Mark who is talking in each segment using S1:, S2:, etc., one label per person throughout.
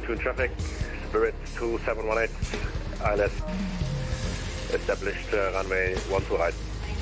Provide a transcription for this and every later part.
S1: Cancun traffic, Spirit 2718, ILS, established runway 12 right.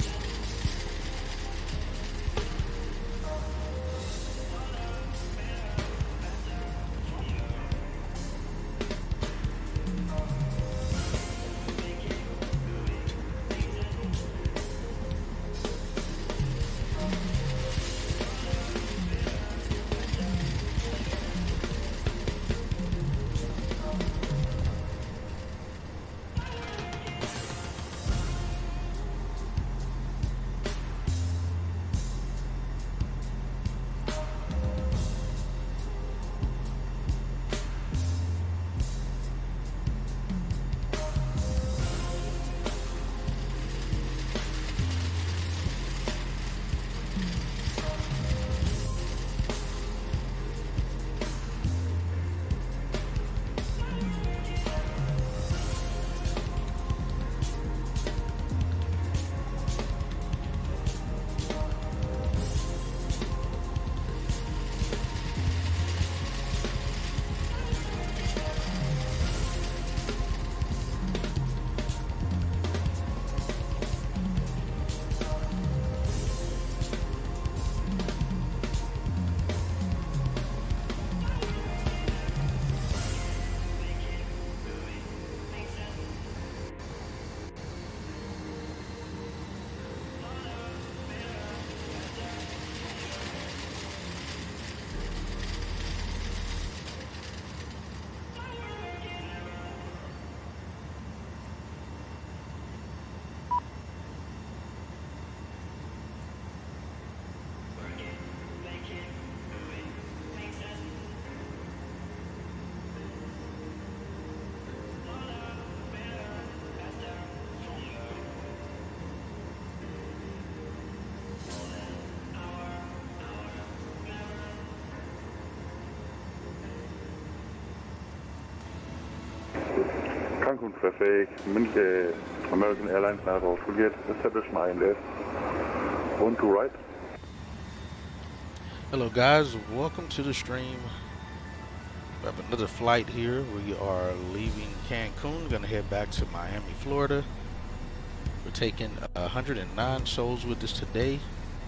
S2: Cancun traffic, American Airlines now forget establish my ILS. 12 right.
S3: Hello guys, welcome to the stream. We have another flight here. We are leaving Cancun, gonna head back to Miami, Florida. We're taking 109 souls with us today.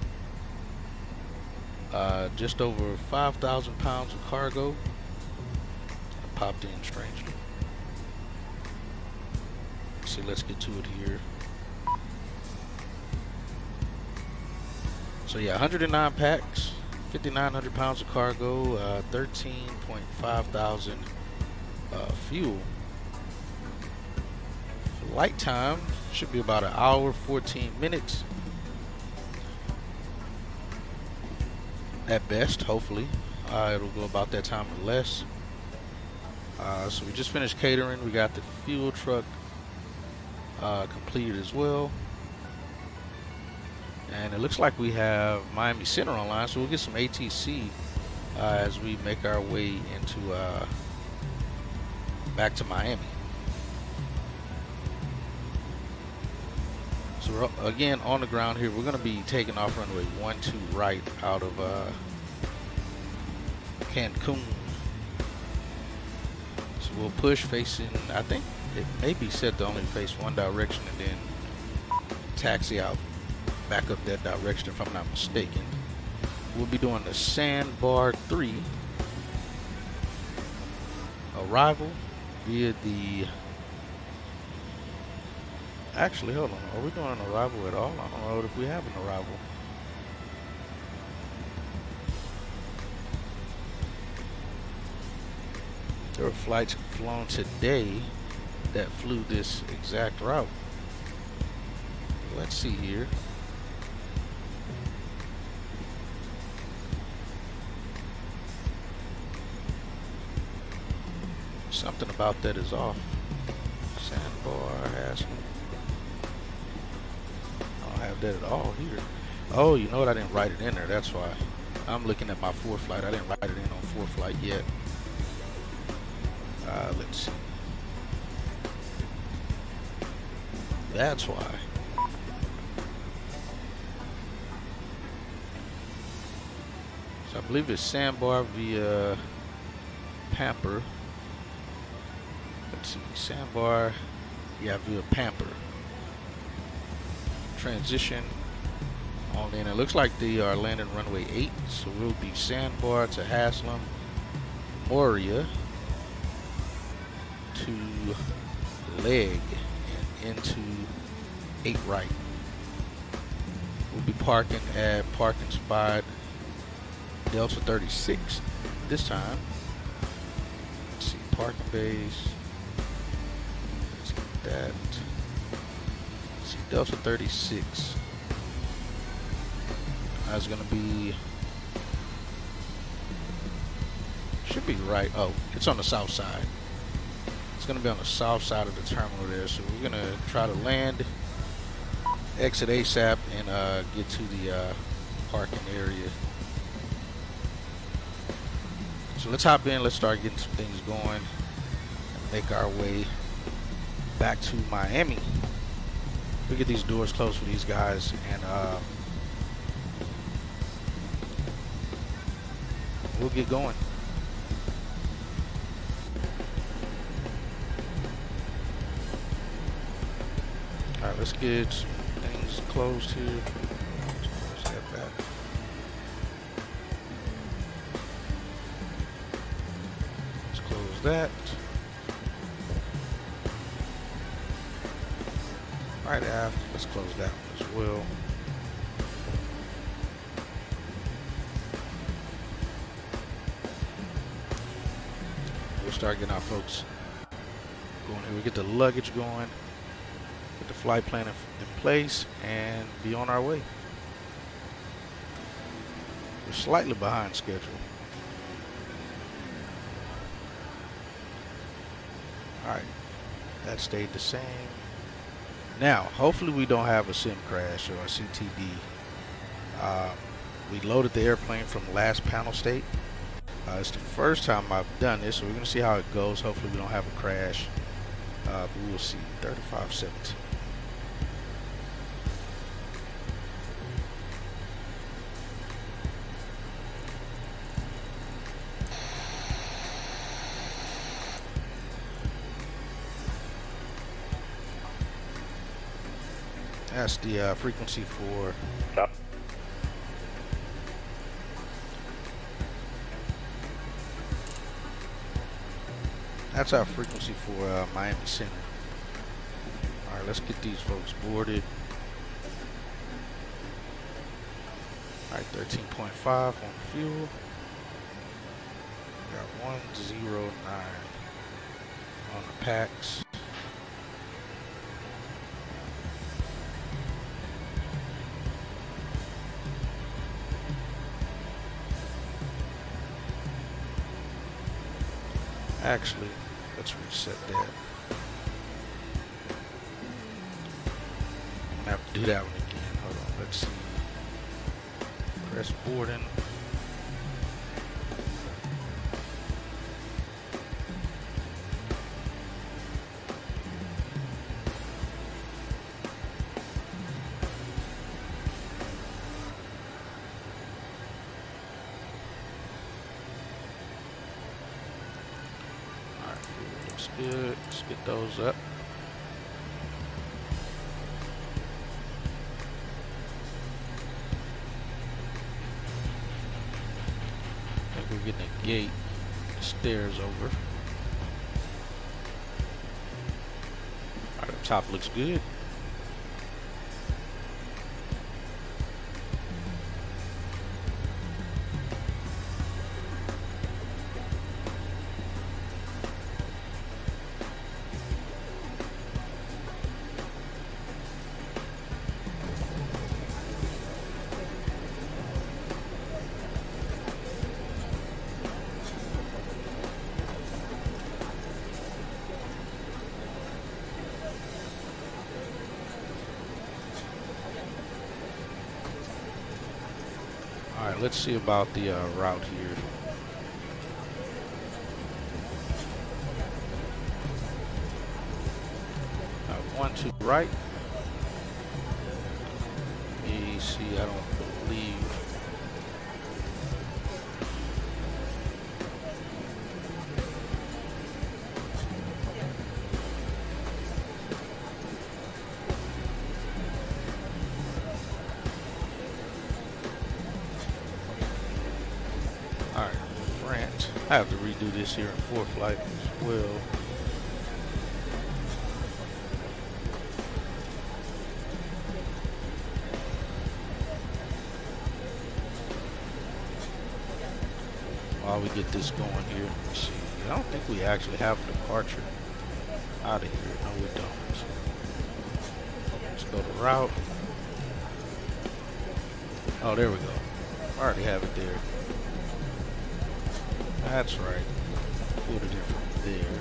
S3: Just over 5,000 pounds of cargo. I popped in strangely. See, let's get to it here. So yeah, 109 packs, 5,900 pounds of cargo, 13.5 thousand fuel. Flight time should be about an hour 14 minutes at best, hopefully. It'll go about that time or less. So we just finished catering. We got the fuel truck completed as well, and it looks like we have Miami Center online, so we'll get some ATC as we make our way into back to Miami. So we're again on the ground here. We're going to be taking off runway 12 right out of Cancun. So we'll push facing, I think it may be set to only face one direction and then taxi out back up that direction if I'm not mistaken. We'll be doing the Sandbar 3 arrival via the, actually hold on, are we doing an arrival at all? I don't know if we have an arrival. There were flights flown today that flew this exact route. Let's see here. Something about that is off. Sandbar has. I don't have that at all here. Oh, you know what? I didn't write it in there. That's why. I'm looking at my 4th flight. I didn't write it in on 4th flight yet. Let's see. That's why. So I believe it's Sandbar via Pamper. see, sandbar. Yeah, via Pamper. Transition on in. It looks like they are landing runway 8, so we'll be sandbar to Haslam, Moria to leg and into 8 right. We'll be parking at parking spot Delta 36 this time. Let's see, parking base. Let's get that. Let's see, Delta 36. That's gonna be, should be right. Oh, it's on the south side. It's gonna be on the south side of the terminal there. So we're gonna try to land, exit ASAP, and get to the parking area. So let's hop in. Let's start getting some things going and make our way back to Miami. We get these doors closed for these guys, and we'll get going. Alright, let's get some things closed here. Let's step back. Let's close that. Right after, let's close that one as well. We'll start getting our folks going here. We get the luggage going, get the flight plan in place, and be on our way. We're slightly behind schedule. Alright, that stayed the same. Now, hopefully we don't have a sim crash or a CTD. We loaded the airplane from last panel state. It's the first time I've done this, so we're going to see how it goes. Hopefully we don't have a crash. But we'll see. 3517. That's the frequency for...
S1: Stop.
S3: That's our frequency for Miami Center. Alright, let's get these folks boarded. Alright, 13.5 on fuel. Got 109 on the packs. Actually, let's reset that. I'm gonna have to do that one again. Hold on, let's see. Press boarding. Good. Let's get those up. I think we're getting a gate. The stairs over. Alright, the top looks good. Alright, let's see about the route here. One to the right. Let me see, I don't believe. I have to redo this here in 4th flight as well. While we get this going here, let's see. I don't think we actually have a departure out of here. No, we don't. Let's go to route. Oh, there we go. I already have it there. That's right. Put it in from there.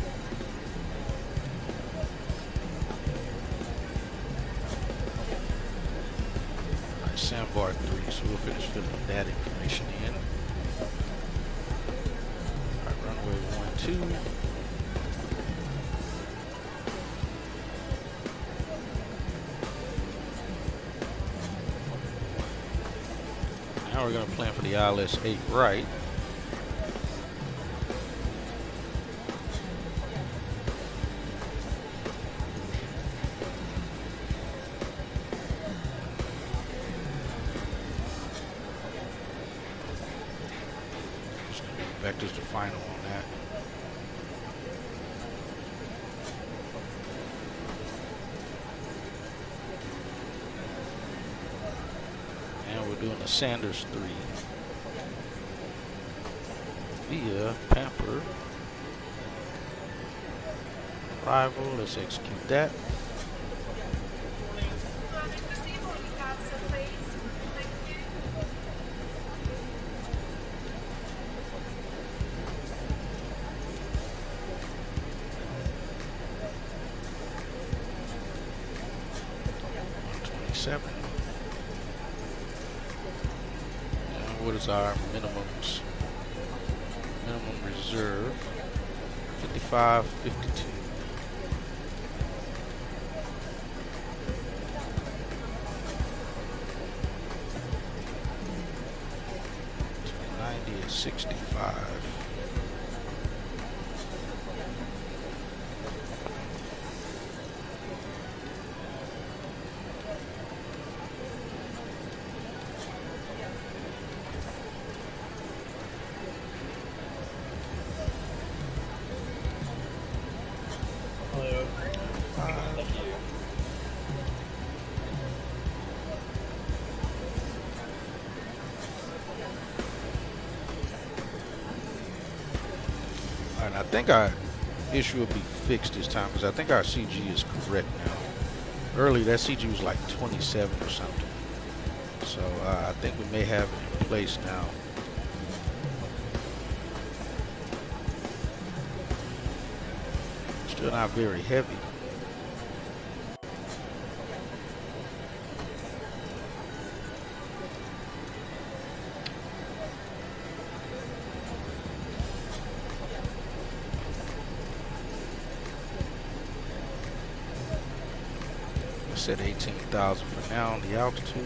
S3: Alright, Sandbar 3, so we'll finish filling that information in. Alright, runway 12. Now we're going to plan for the ILS 8 right. Vectors to final on that. And we're doing the Sanders 3 via Pamper. Arrival, let's execute that. And what is our minimums? Minimum reserve 55, 52. Is 65. I think our issue will be fixed this time because I think our CG is correct now. Earlier that CG was like 27 or something. So I think we may have it in place now. Still not very heavy. Set 18,000 for now on the altitude.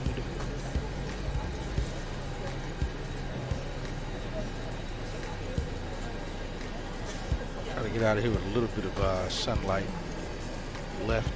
S3: Try to get out of here with a little bit of sunlight left.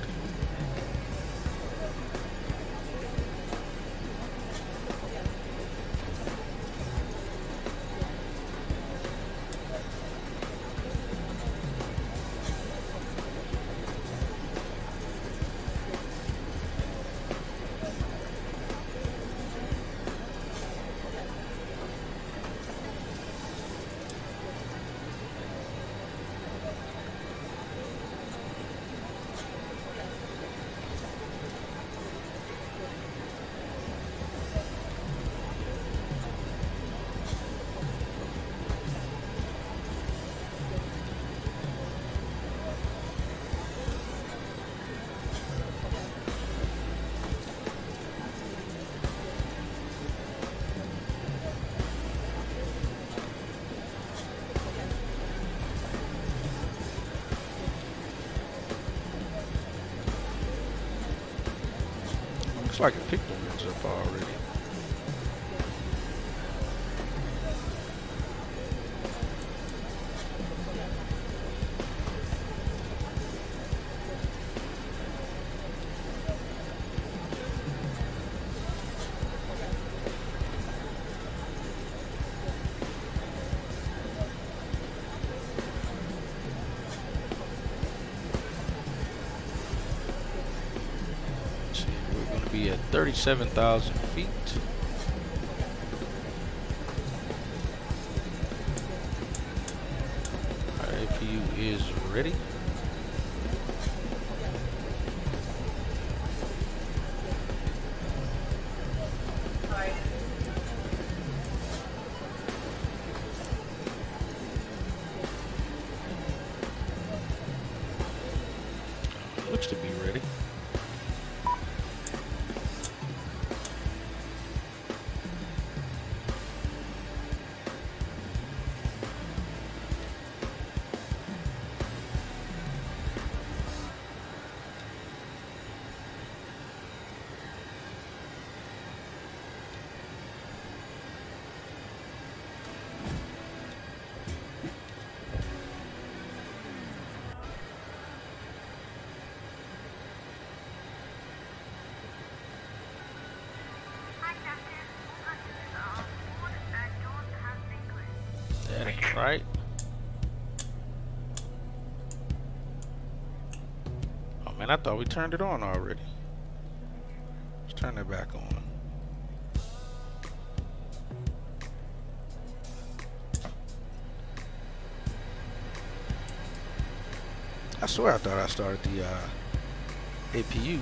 S3: Looks like it picked the winds up already. be at 37,000 feet. Our APU is ready. Looks to be ready. That ain't right. Oh man, I thought we turned it on already. Let's turn it back on. I swear I thought I started the APU.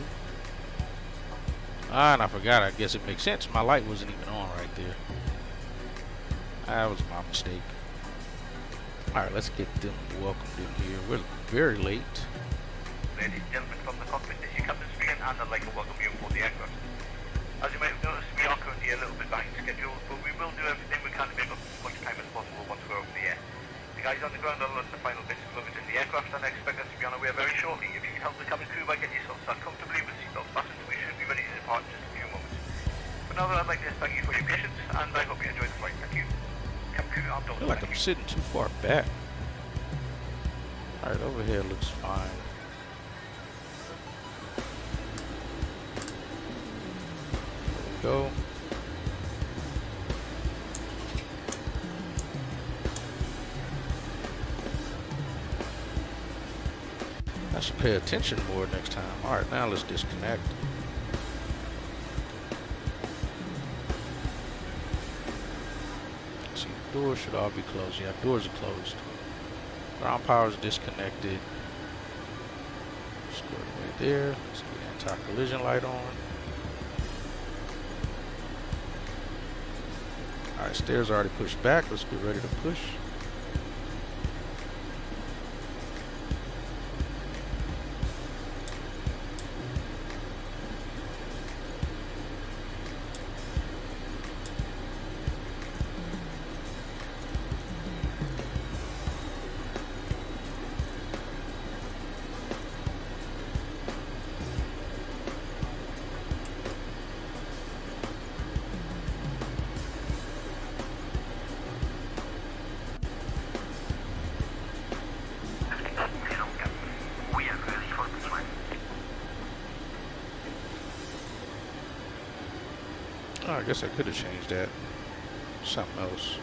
S3: Ah, and I forgot. I guess it makes sense. My light wasn't even on right there. That was my mistake. Alright, let's get them welcomed in here. We're very late.
S4: Ladies and gentlemen from the cockpit, this is your captain speaking, and I'd like to welcome you aboard the aircraft. As you might have noticed, we are currently a little bit behind schedule, but we will do everything we can to make up as much time as possible once we're over the air. The guys on the ground are loading the final bits of luggage in the aircraft, and I expect us to be on our way very shortly. If you can help the cabin crew by getting yourself sat comfortably with seatbelts fastened, we should be ready to depart in just a few moments. But now that I'd like to thank you for your patience, and I hope you enjoyed the flight. Thank you. Cabin crew, I'm done.
S3: I feel like I'm sitting too far back. Alright, overhead looks fine. There we go. I should pay attention more next time. Alright, now let's disconnect. Let's see, the doors should all be closed. Yeah, doors are closed. Ground power is disconnected. Squared away there. Let's get the anti-collision light on. Alright, stairs are already pushed back. Let's get ready to push. Oh, I guess I could have changed that. Something else.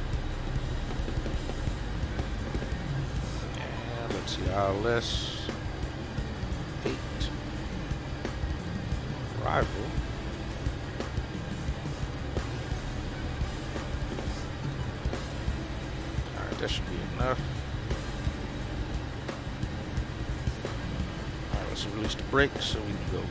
S3: ILS arrival. Alright, that should be enough. Alright, let's release the brakes so we can go.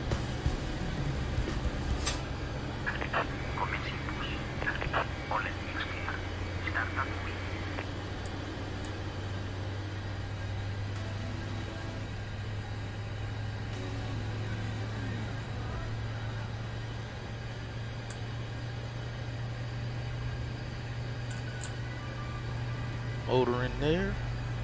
S3: Motor in there.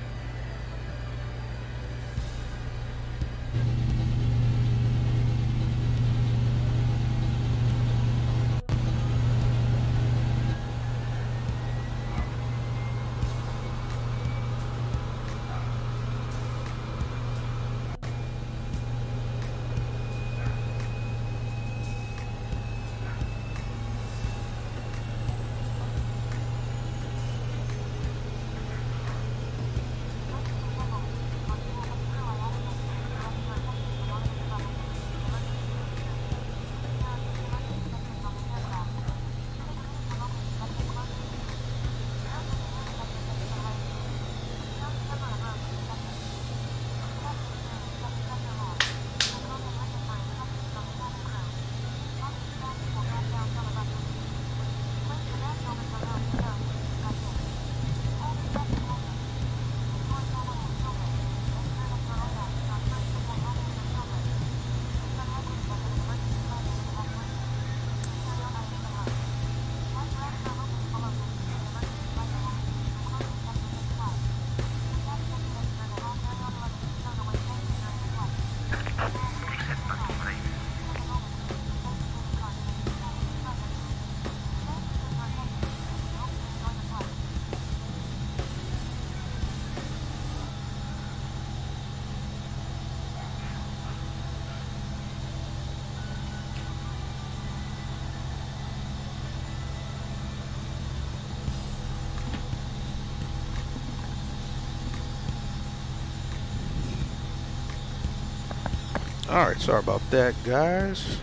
S3: Alright, sorry about that, guys.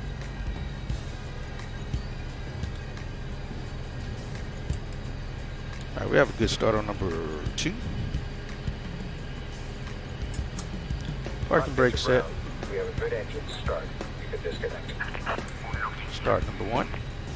S3: Alright, we have a good start on number 2. Parking brake set.
S5: We have a good engine start. You can disconnect.
S3: Start number 1.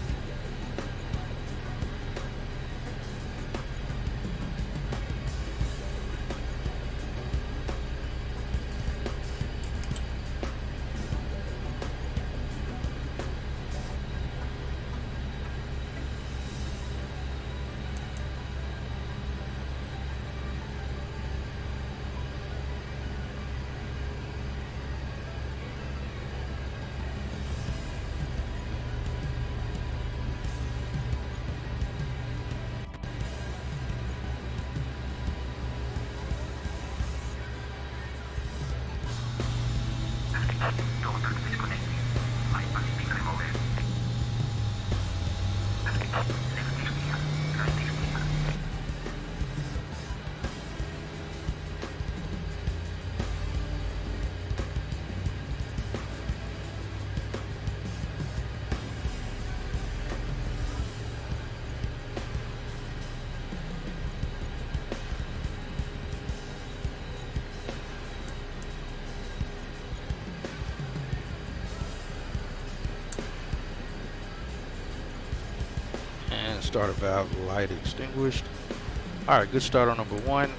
S3: Starter valve light extinguished. Alright, good start on number 1.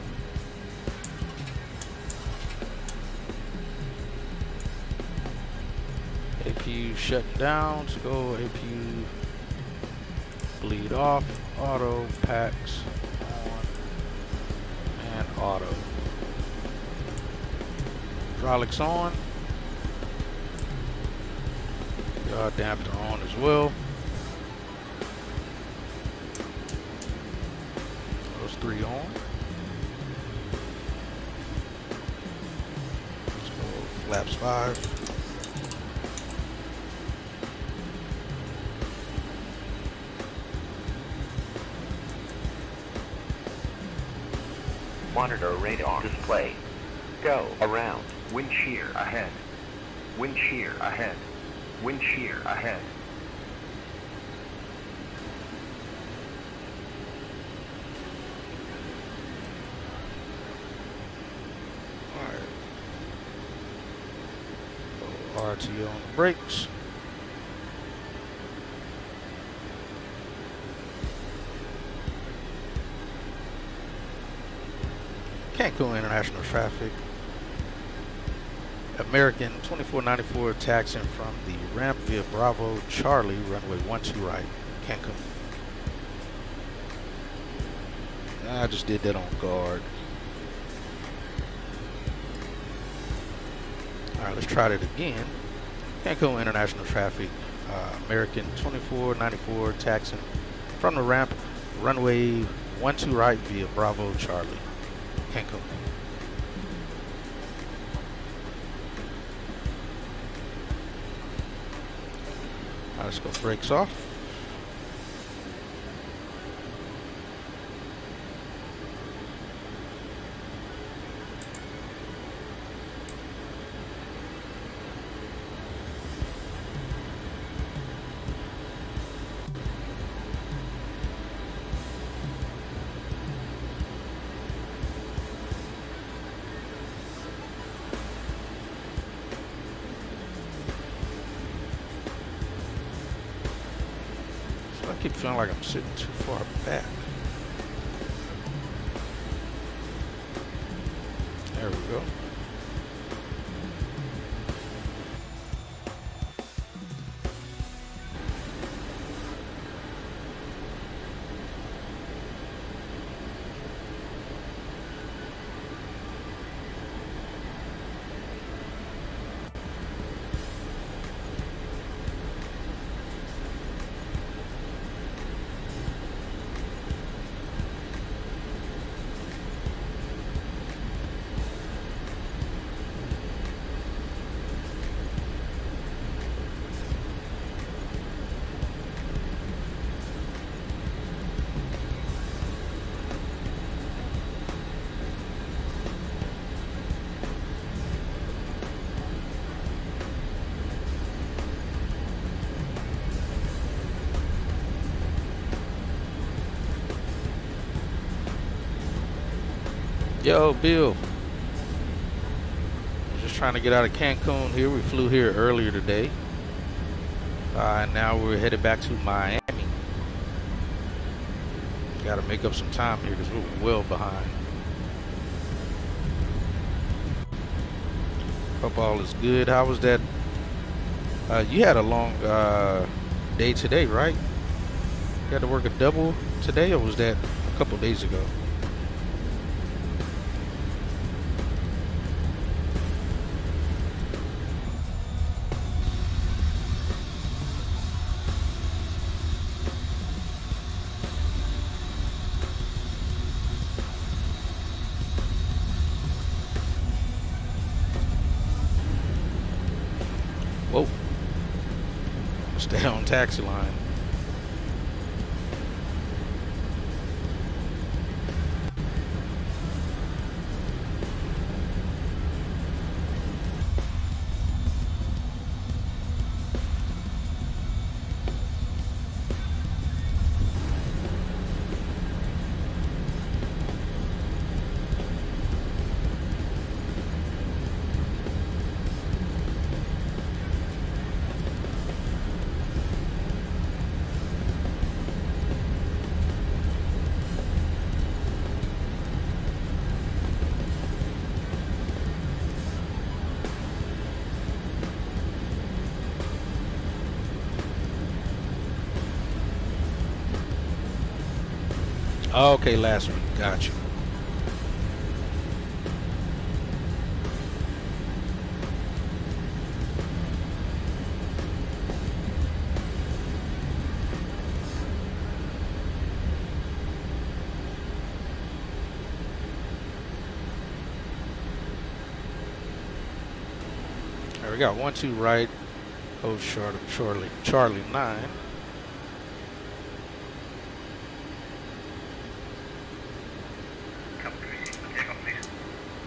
S3: APU shutting down. So go APU bleed off. Auto packs on and auto. Hydraulics on. Yaw damper on as well. 3 on. Let's go flaps 5.
S5: Monitor radar display. Go around. Wind shear ahead. Wind shear ahead. Wind shear ahead.
S3: Alright. RTO on the brakes. Cancun International traffic. American 2494 taxiing from the ramp via Bravo Charlie, runway 12 right, Cancun. I just did that on guard. Alright, let's try that again. Cancun International traffic. American 2494 taxiing from the ramp, runway 12 right via Bravo Charlie, Cancun. Let's go brakes off. I keep feeling like I'm sitting too far back. There we go. Yo, Bill. Just trying to get out of Cancun here. We flew here earlier today. And now we're headed back to Miami. Got to make up some time here because we're well behind. Hope all is good. How was that? You had a long day today, right? You had to work a double today, or was that a couple days ago? Whoa. Stay on taxi line. Okay, last week. Got you. All right, we got 12 right. Hold short of Charlie 9.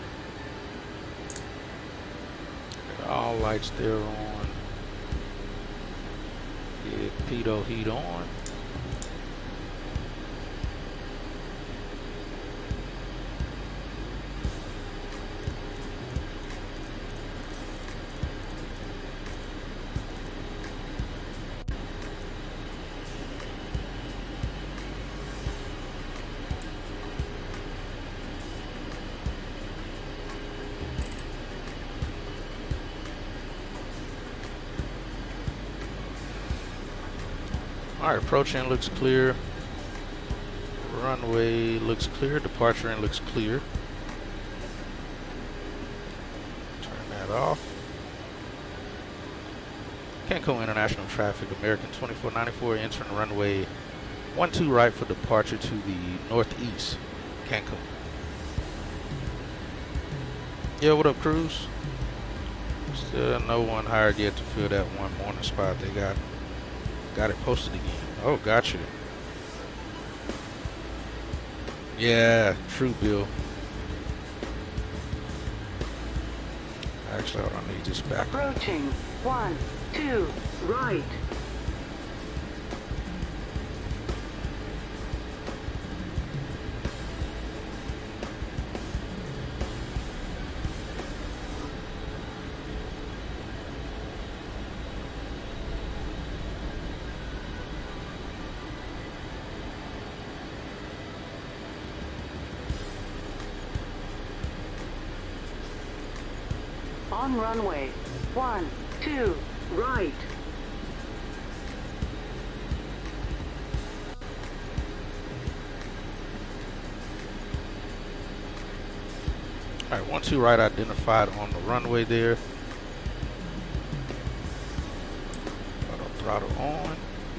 S3: All lights there on. Torpedo heat on. Alright, approach end looks clear. Runway looks clear. Departure end looks clear. Turn that off. Cancun International Traffic, American 2494, entering runway 12 right for departure to the northeast, Cancun. Yeah, what up, crews? Still no one hired yet to fill that one morning spot. They got it posted again. Oh, gotcha. Yeah, true, Bill. Actually, hold on, I need this back.
S6: Approaching 12 right. On runway 12 right.
S3: Alright, 12 right identified on the runway there. Auto throttle on.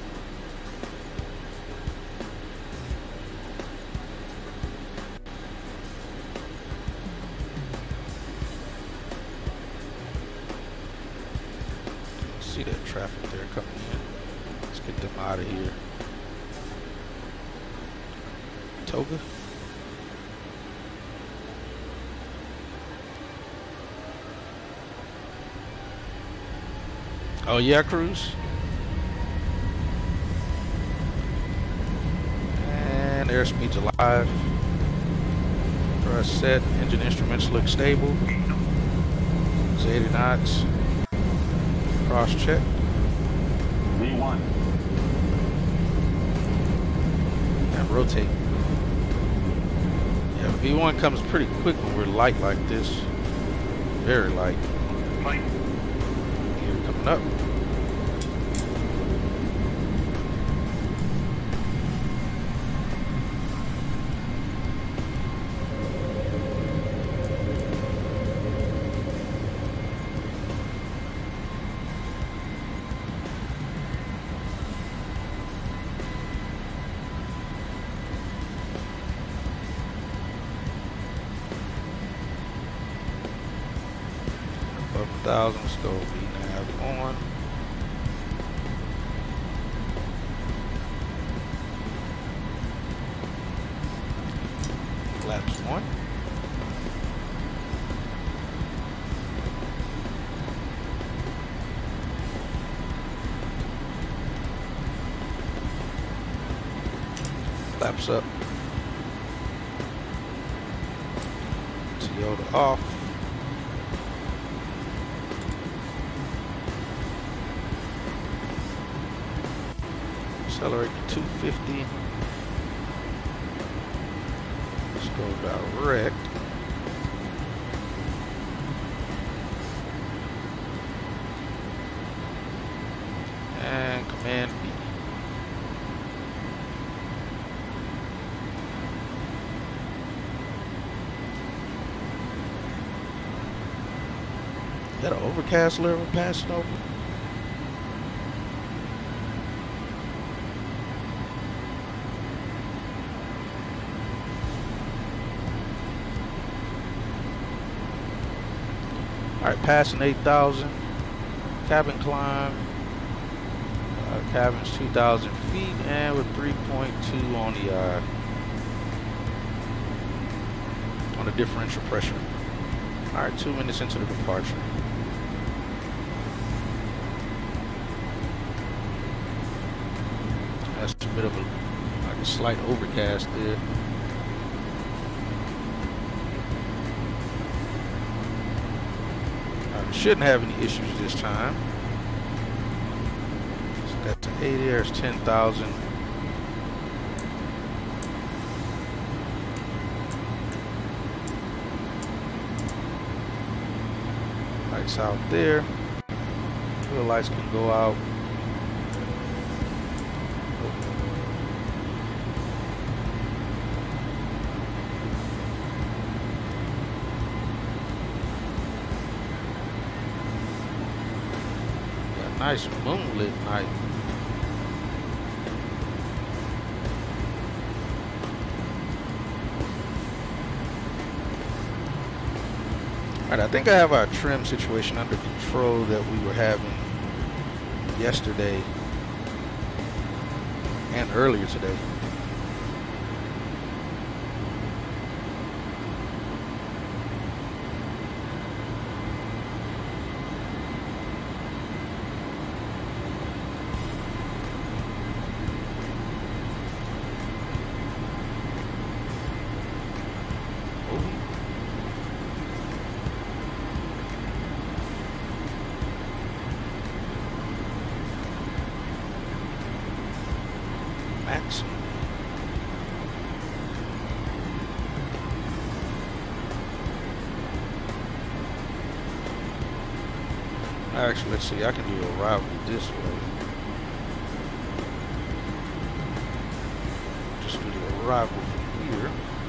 S3: See that traffic there coming in. Let's get them out of here. Toga. Oh yeah, cruise. And airspeed's alive. Thrust set. Engine instruments look stable. It's 80 knots. Cross check.
S7: V1.
S3: And rotate. Yeah, V1 comes pretty quick when we're light like this. Very light.
S4: Fine.
S3: Here coming up. Above 1,000, let's go VNAV on. Flaps 1. Flaps up. Toyota off. Accelerate to 250. Let's go direct. And command B. Is that an overcast level passing over? Alright, passing 8,000. Cabin climb. Cabin's 2,000 feet, and with 3.2 on the differential pressure. Alright, 2 minutes into the departure. That's a bit of a slight overcast there. Shouldn't have any issues this time. Set that to 80. There's 10,000. Lights out there. The lights can go out. Nice moonlit night. Alright, I think I have our trim situation under control that we were having yesterday and earlier today. Actually, let's see, I can do a rival this way. Just do the arrival from here.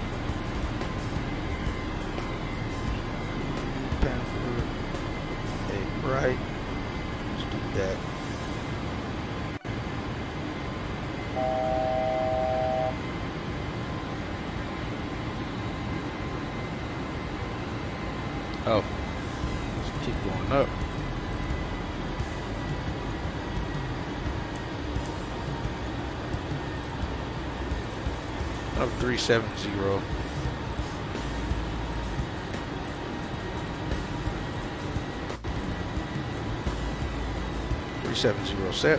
S3: Panther, a right. Let's do that. Oh, let's keep going up. Of 370. 370 set.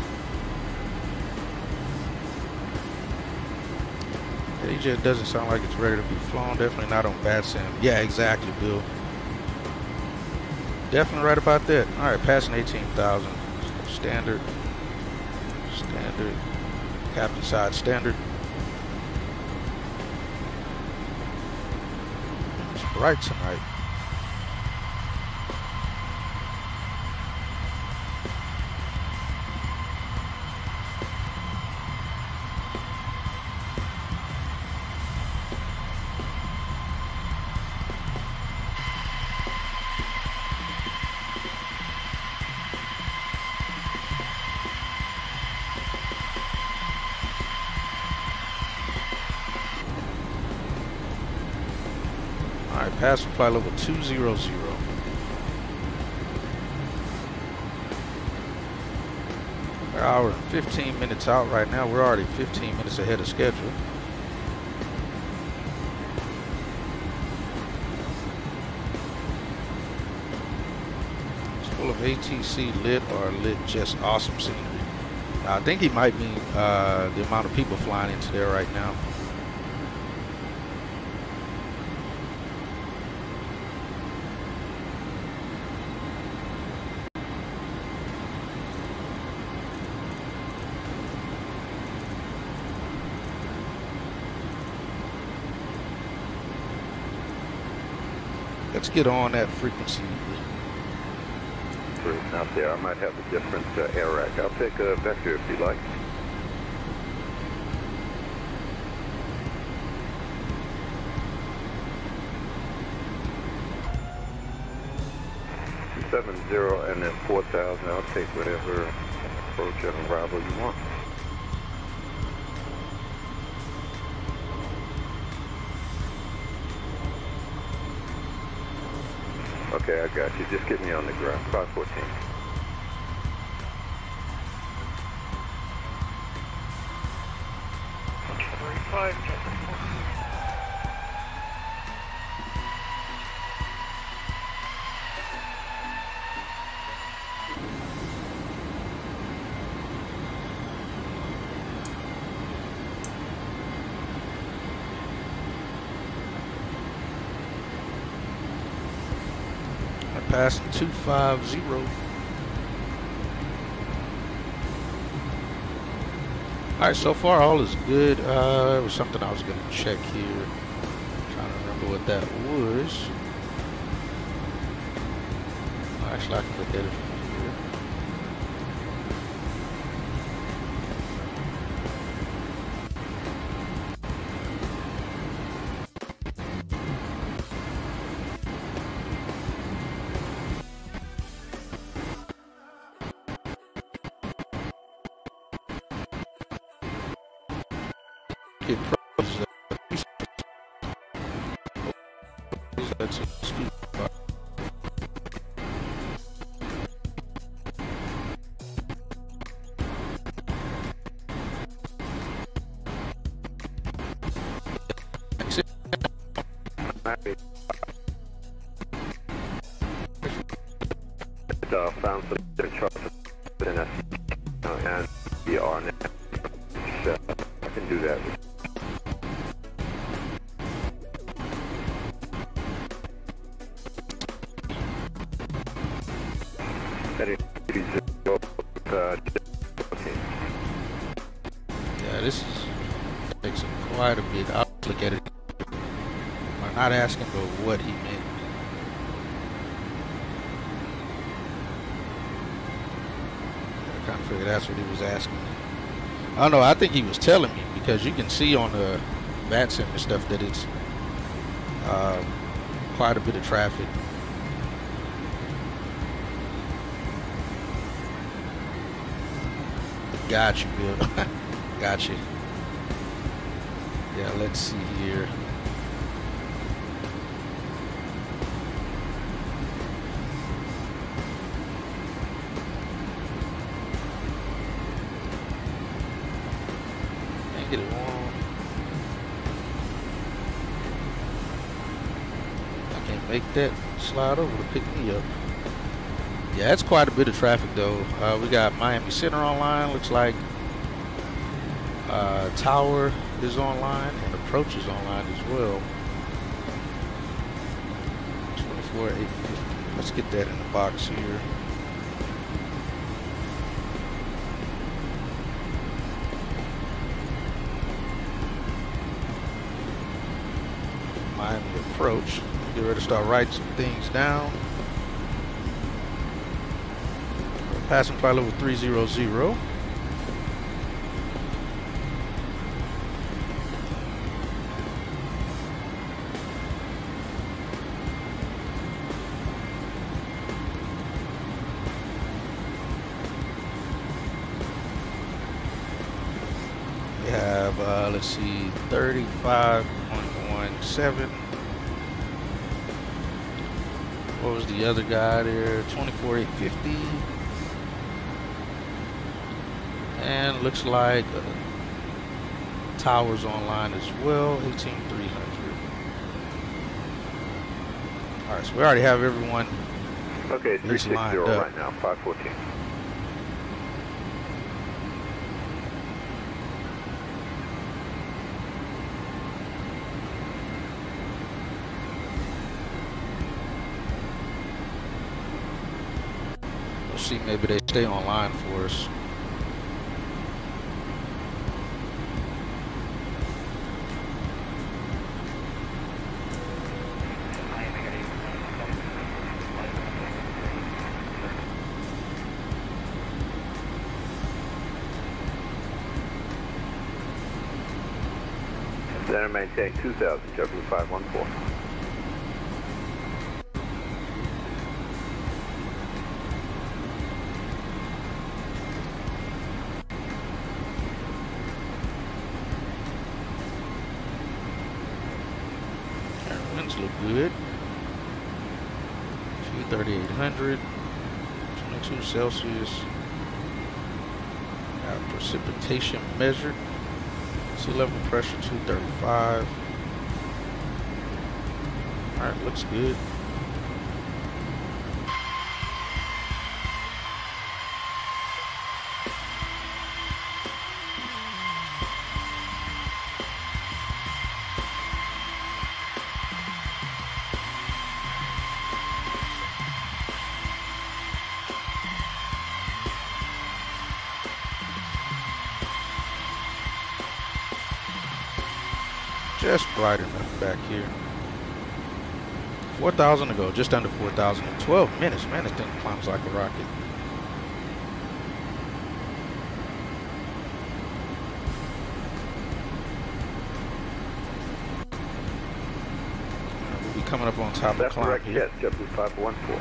S3: It just doesn't sound like it's ready to be flown. Definitely not on VATSIM. Yeah, exactly, Bill. Definitely right about that. All right, passing 18,000. Standard. Standard. Captain side standard. Right tonight. Alright, pass flight level 200. We're an hour and 15 minutes out right now. We're already 15 minutes ahead of schedule. It's full of ATC lit or lit just awesome scenery. I think he might mean the amount of people flying into there right now. Let's get on that frequency.
S1: Out there, I might have a different air rack. I'll take a vector if you like. $270 and then 4,000. I'll take whatever approach and arrival you want. Okay, I got you. Just get me on the ground. 514.
S3: Passing 250. Alright, so far all is good. It was something I was going to check here. Trying to remember what that was. Actually, I can look at it from here.
S1: Found some charts and we are now. So I can do that.
S3: Yeah, this takes quite a bit. I'll look at it. I'm not asking for what he meant. I kind of figured that's what he was asking. I don't know. I think he was telling me because you can see on the VATSIM and stuff that it's quite a bit of traffic. Got you, Bill. Got you. Yeah, let's see here. Can't get it on. I can't make that slide over to pick me up. Yeah, that's quite a bit of traffic though. We got Miami Center online, looks like Tower is online and Approach is online as well. 24,850. Let's get that in the box here. Miami Approach. Get ready to start writing some things down. Passing flight level 300. We have, let's see, 35.17. What was the other guy there? 24,850. And looks like Towers online as well, 18,300. All right, so we already have everyone.
S1: Okay, 360 right now, 514.
S3: We'll see, maybe they stay online for us.
S1: Center maintain 2000, JetBlue 514.
S3: Winds look good. 3,800, 22 Celsius. Got precipitation measured. Sea level pressure 235. All right, looks good. just bright enough back here. 4,000 to go, just under 4,000 in 12 minutes. Man, this thing climbs like a rocket. We'll be coming up on top of the climb here.
S1: Yes, JetBlue 514.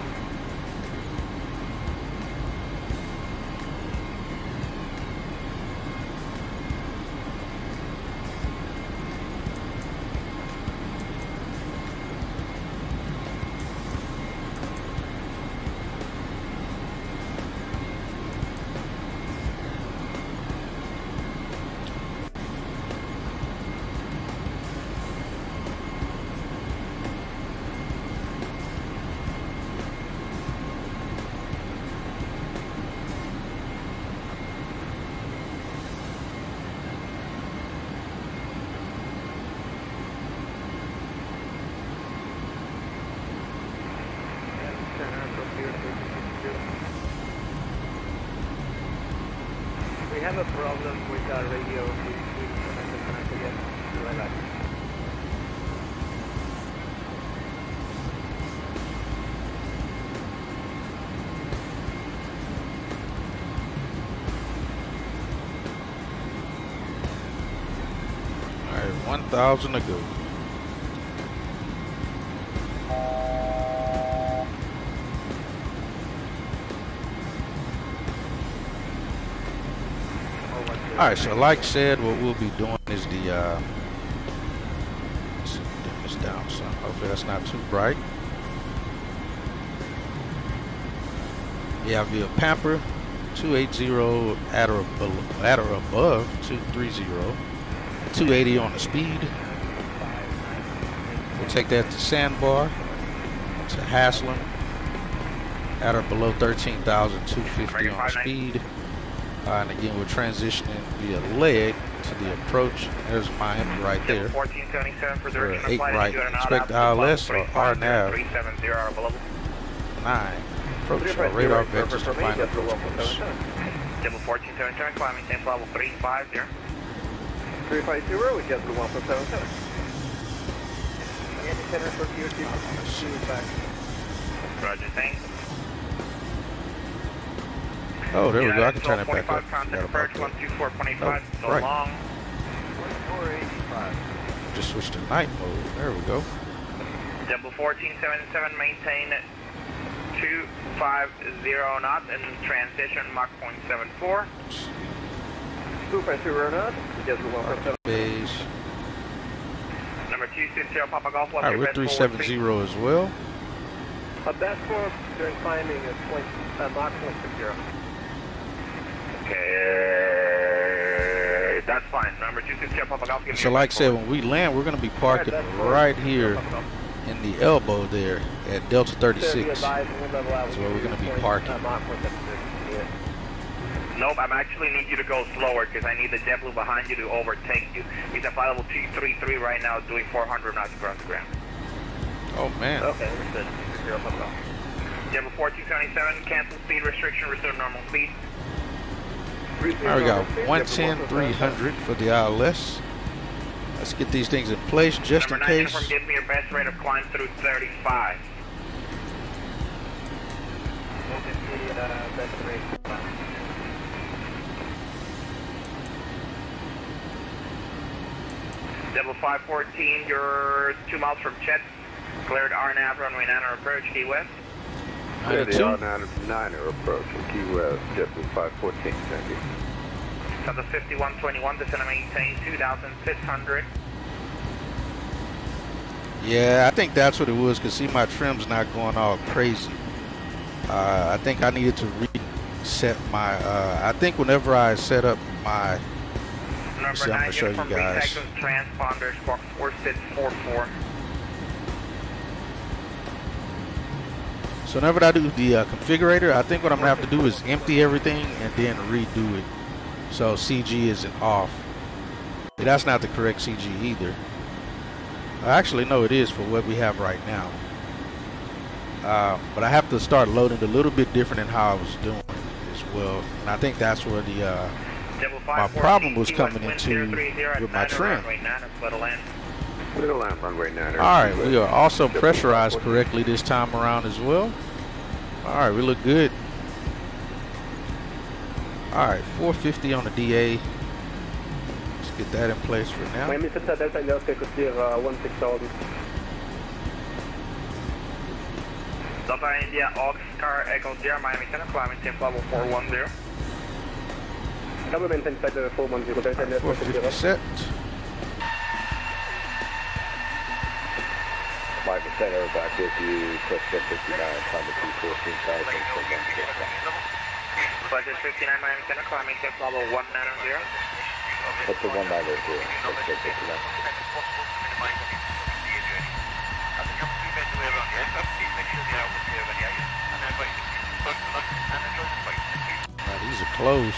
S8: We have a problem with our radio. We connect again. Like that.
S3: All right, 1,000 to go. Alright, so like said, what we'll be doing is the let's dim this down some. Hopefully that's not too bright. Yeah, via Pamper 280 at or above 230, 280 on the speed. We'll take that to Sandbar, to Haslam, at or below 13,250 on the speed. And again, we're transitioning via leg to the approach. There's Miami right there.
S4: 1477 for
S3: We're
S4: direction
S3: 8
S4: of flight.
S3: right. Expect ILS or RNAV 9. Approach our radar vectors to find approach course.
S4: Double 1477, climbing same level 350.
S8: 350, we get the 1.77. Anti-center for QT.
S4: Roger, thanks.
S3: Oh, there we go. I can turn it back up.
S4: Contact approach 124.85. So
S3: right.
S4: long.
S8: 485.
S3: Just switch to night mode. There we go.
S4: Double 1477, maintain 250 knots and transition Mach 0.74.
S8: 250 knots, we get the 1.7.
S3: Base.
S4: Number 260 Papa Golf.
S3: Alright, we're 370 as well.
S8: Best form during climbing is Mach 0.60.
S4: Okay, that's fine. Number 260 Papa Golf.
S3: So like I said, when we land, we're going to be parking right here in the elbow there at Delta 36. That's where we're going to be parking.
S4: Nope, I actually need you to go slower because I need the JetBlue behind you to overtake you. He's at flight level 233 right now, doing 400 knots across the ground.
S3: Oh man.
S8: Okay, understood.
S4: JetBlue 4277, cancel speed restriction, resume normal speed.
S3: Alright, we got 110, 300 for the ILS. Let's get these things in place just in case.
S4: Number 9 give me your best rate of climb through 35. Double 514, you're 2 miles from Chet. Cleared RNAV runway 9 approach, Key West.
S1: Clear the R9er approach from Key West, JetBlue 514, thank you.
S4: So the 5121, descend and maintain 2,600.
S3: Yeah, I think that's what it was, because see, my trim's not going all crazy. I think I needed to reset my, I think whenever I set up my,
S4: Number 9,
S3: show you guys.
S4: Transponders, squawk 4644.
S3: So whenever I do the configurator, I think what I'm going to have to do is empty everything and then redo it. So CG isn't off. But that's not the correct CG either. Actually, no, it is for what we have right now. But I have to start loading it a little bit different than how I was doing it as well. And I think that's where the my problem was coming into with my trim.
S1: Clear to land, runway 9.
S3: Alright, we are also pressurized correctly this time around as well. Alright, we look good. Alright, 450 on the DA. Let's get that in place for now.
S8: Miami 7 Delta India, take us clear 16,000.
S4: Delta India, Oscar Echo Sierra, Miami Center, climbing temp level 410.
S8: Double maintain side 410, Delta India,
S3: 450 set.
S5: 5% air back with you, plus 59, climb to 14,000.
S4: Budget 59, Miami Center, climbing temp level 190.
S5: What's the 190? Let's get 59.
S3: These are closed.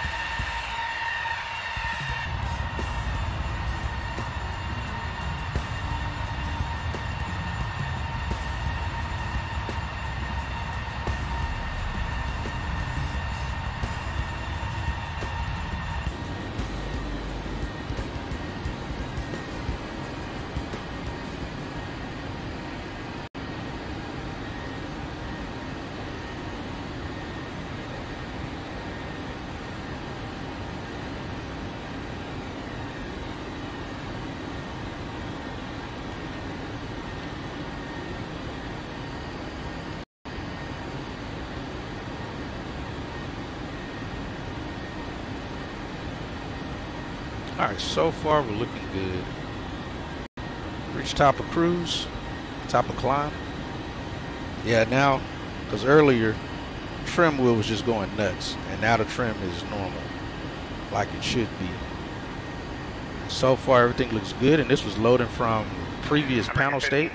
S3: Alright, so far we're looking good. Reach top of cruise, top of climb. Yeah, now, because earlier, trim wheel was just going nuts, and now the trim is normal, like it should be. So far everything looks good, and this was loading from previous panel state,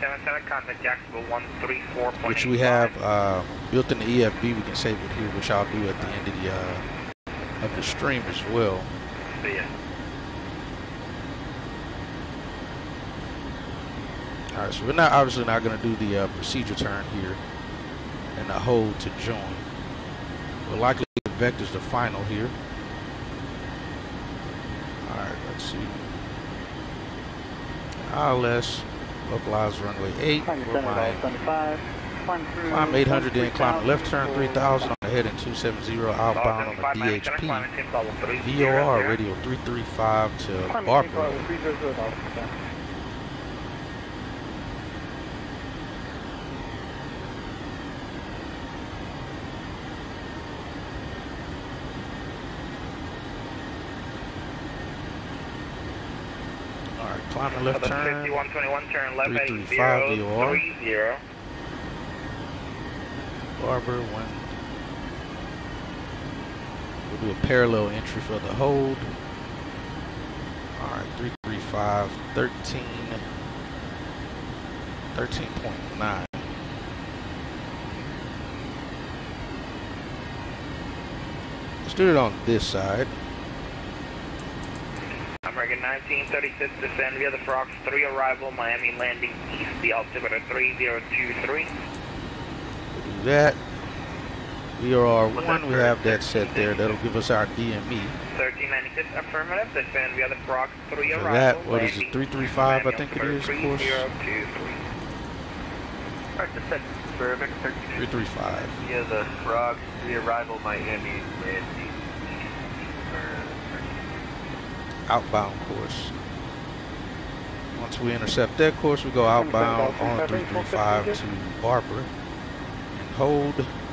S3: which we have built in the EFB. We can save it here, which I'll do at the end of the stream as well. Alright, so we're not obviously not going to do the procedure turn here and the hold to join. We'll likely get vectors to final here. Alright, let's see. ILS, localized runway 8 for my climb 800, then climb left turn 3000 on the heading 270 outbound on the DHP. VOR radio 335 to Barbara. Climbing left turn,
S4: 5121 turn left
S3: 335 VOR.
S4: 30.
S3: Barber, one. We'll do a parallel entry for the hold. Alright, 335, 13.9. Let's do it on this side.
S4: American 1936, descend via the Frogs 3 arrival, Miami landing east, the altimeter 3023.
S3: We'll do that. VOR 1, we have that set there. That'll give us our DME.
S4: 1396, affirmative, descend via the Frogs 3
S3: For
S4: arrival.
S3: that, what is it, 335 I think it is, of course. 335.
S1: Via the Frogs, the arrival, Miami landing.
S3: Outbound course. Once we intercept that course, we go outbound on 335 to Barbara and hold.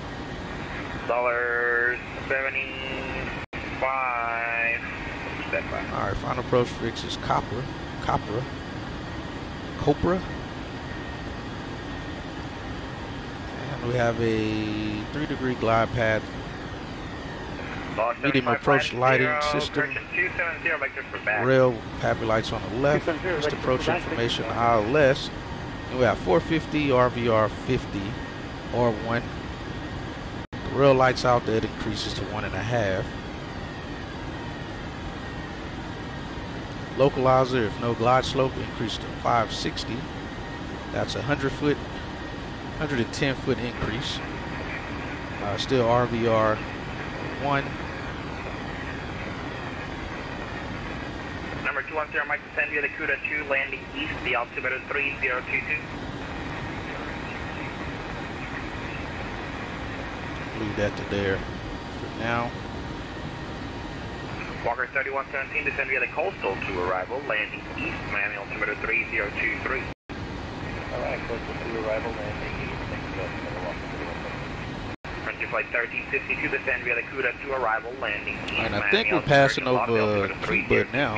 S4: $75.
S3: All right, final approach fix is Copra. And we have a 3-degree glide path. Medium approach lighting system. Rail happy lights on the left. Just approach information ILS. And we have 450, RVR 50, R1. The rail lights out there, it increases to 1.5. Localizer, if no glide slope, increase to 560. That's a 100-foot, 110-foot increase. Still RVR 1.
S4: Number 210, Mike, San Diego Cuda 2, landing east, the altimeter 3022.
S3: Leave that to there for now.
S4: Walker 3117, descend via the coastal to arrival, landing east, Miami altimeter 3023.
S8: Alright, coastal to arrival, landing east, thank you, altimeter Walker 3117.
S4: Frontier flight 1352, descend via the Cuda to arrival, landing east,
S3: And I
S4: Miami
S3: think we're
S4: altimeter
S3: passing
S4: Los
S3: over
S4: altimeter
S3: Cuba now.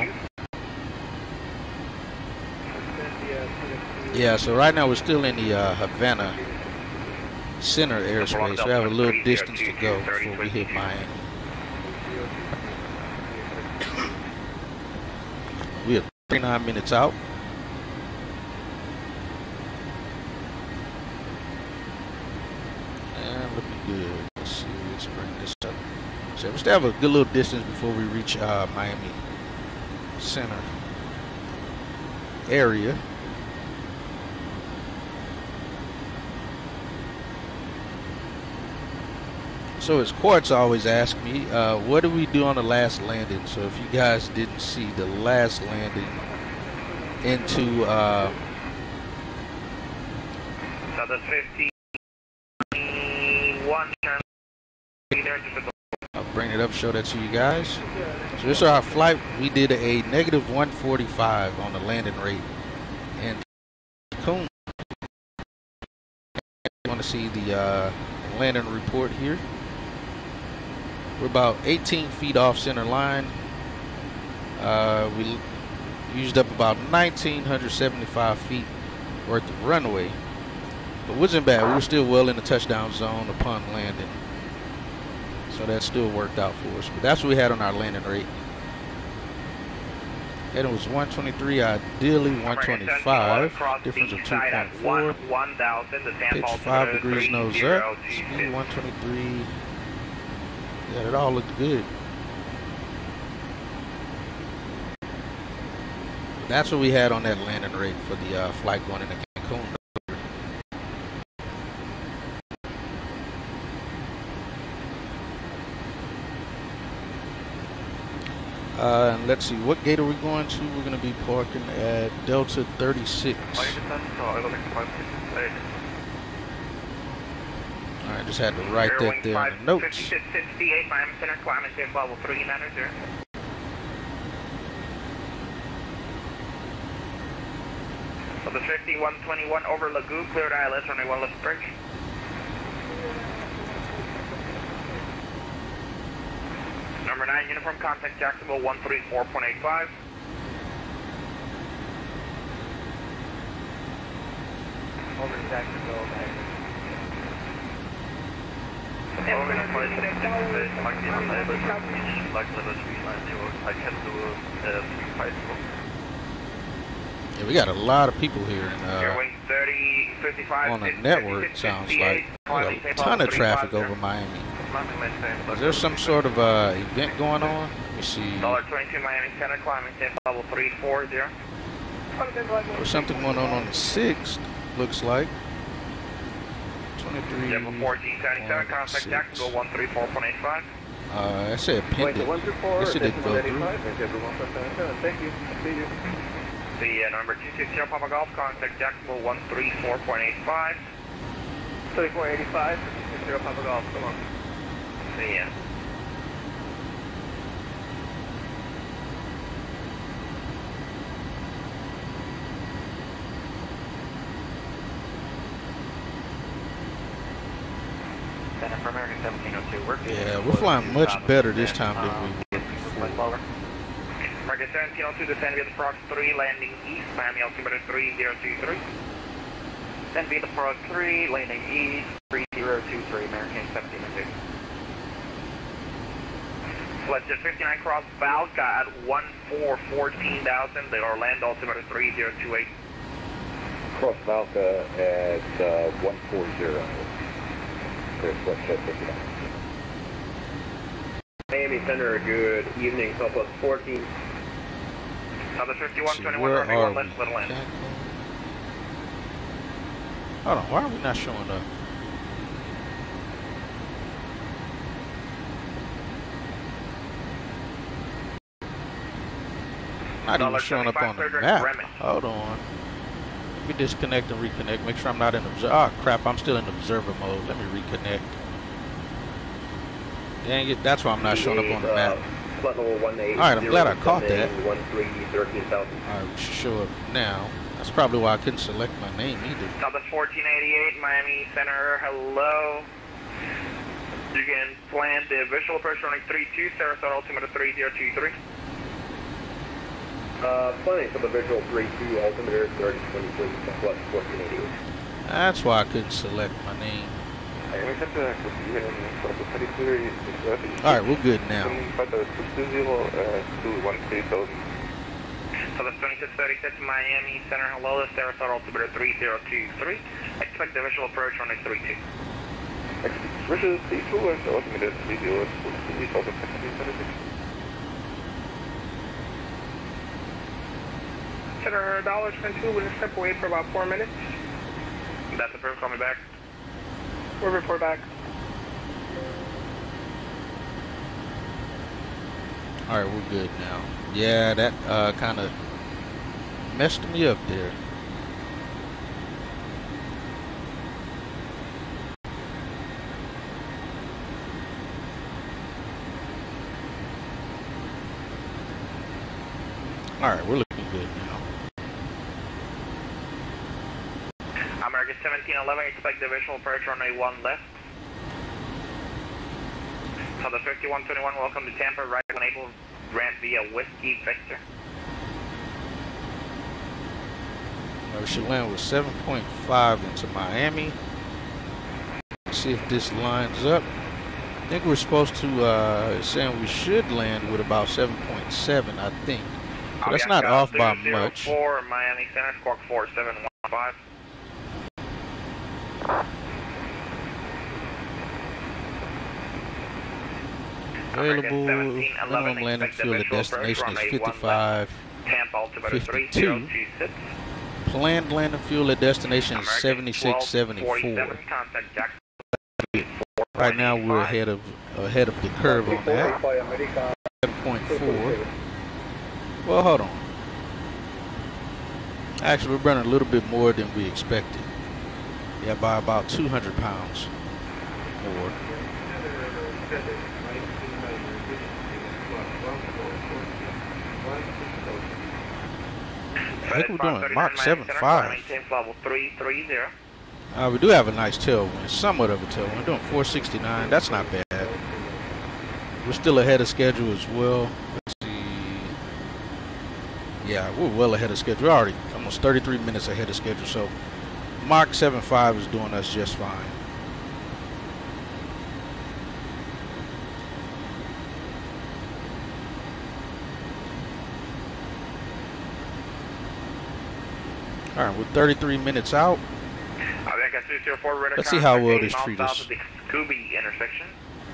S4: 322.
S3: Yeah, so right now we're still in the Havana Center airspace. We have a little distance to go before we hit Miami. We are 39 minutes out. And looking good. Let's see, let's bring this up. So we still have a good little distance before we reach Miami Center area. So as Quartz always asks me, what did we do on the last landing? So if you guys didn't see the last landing into
S4: Southern 51,
S3: I'll bring it up, show that to you guys. So this is our flight. We did a negative 145 on the landing rate in Cancun. You want to see the landing report here. We're about 18 feet off center line. We used up about 1,975 feet worth of runway. But wasn't bad. We were still well in the touchdown zone upon landing. So that still worked out for us. But that's what we had on our landing rate. And it was 123, ideally 125. Difference of 2.4. Pitch 5 degrees nose up. Speed 123. Yeah, it all looked good. That's what we had on that landing rate for the flight going into Cancun. And let's see, what gate are we going to? We're going to be parking at Delta 36. I just had to write that there in the notes.
S4: 68, Miami Center, climate safe level 390. So the 5121 over Lagoon, cleared ILS, runway 1 left bridge. Number 9, uniform contact Jacksonville 134.85.
S8: Over Jacksonville,
S4: I can do 350.
S3: Yeah, we got a lot of people here in,
S4: 30, 55,
S3: on the network, sounds like. There's a ton of traffic over Miami. Is there some sort of event going on? Let me see.
S4: $22 Miami Center, climbing safe level 340.
S3: There's something going on the 6th, looks like. 23.
S4: Level 1477, contact Jacksonville 134.85.
S3: I said pending. Guess it didn't go through.
S8: Thank you. See you.
S4: The number 260 Papa Golf, contact Jacksonville 134.85.
S8: 3485, 260 Papa Golf, come on.
S4: See ya. For American 1702,
S3: yeah, we're flying much better this time than we were before.
S4: American 1702, descend via the Frog 3, landing east, Miami altimeter 3023. Then via the Frog 3, landing east, 3023, American 1702. Let's just 59 cross Valga at 14,000, the Orlando altimeter 3028.
S5: Cross Valka at 140.
S8: Miami Center, good evening, Southwest 14.
S4: Now the 5121,
S3: Where
S4: runway
S3: are
S4: 1 left, little end.
S3: Hold on, why are we not showing up? Not even showing up on the map. Hold on. Let me disconnect and reconnect. Make sure I'm not in observer. Oh crap, I'm still in observer mode. Let me reconnect. Dang it, that's why I'm not showing up on the map. Alright, I'm glad I caught that. Alright, we should show up now. That's probably why I couldn't select my name either.
S4: Southwest 1488, Miami Center, hello. You can plan the visual approach running 32, Sarasota altimeter 3023.
S5: Planning for the visual 32, altimeter 3023, Southwest 1488.
S3: That's why I couldn't select my name. Alright, we're good now.
S4: So that's 2636 Miami Center, hello, the Sarasota altimeter 3023. Expect the visual approach running 32.
S2: Visual 32 and altimeter 3023.
S4: Center $22, we'll step away for about 4 minutes. That's approved, call me back. We'll report back.
S3: Alright, we're good now. Yeah, that kind of messed me up there. Alright, we're looking good now.
S4: American 1711, expect the visual approach runway 1 left. So the 5121, welcome to Tampa, right enable ramp via Whiskey Victor.
S3: We should land with 7.5 into Miami. Let's see if this lines up. I think we're supposed to, saying we should land with about 7.7, I think. So that's not off by much.
S4: 4 Miami Center, squawk 4715.
S3: Available minimum landing fuel at destination is 55, 52. Planned landing fuel at destination is 76, 74. Right now we're ahead of the curve on that. 7.4. Well, hold on. Actually, we're burning a little bit more than we expected. Yeah, by about 200 pounds more. I think we're doing Mach 7.5. We do have a nice tailwind, somewhat of a tailwind. We're doing 469. That's not bad. We're still ahead of schedule as well. Let's see. Yeah, we're well ahead of schedule. We're already almost 33 minutes ahead of schedule. So Mach 7.5 is doing us just fine. All right, we're 33 minutes out. Let's see how well this treats us.
S4: Intersection.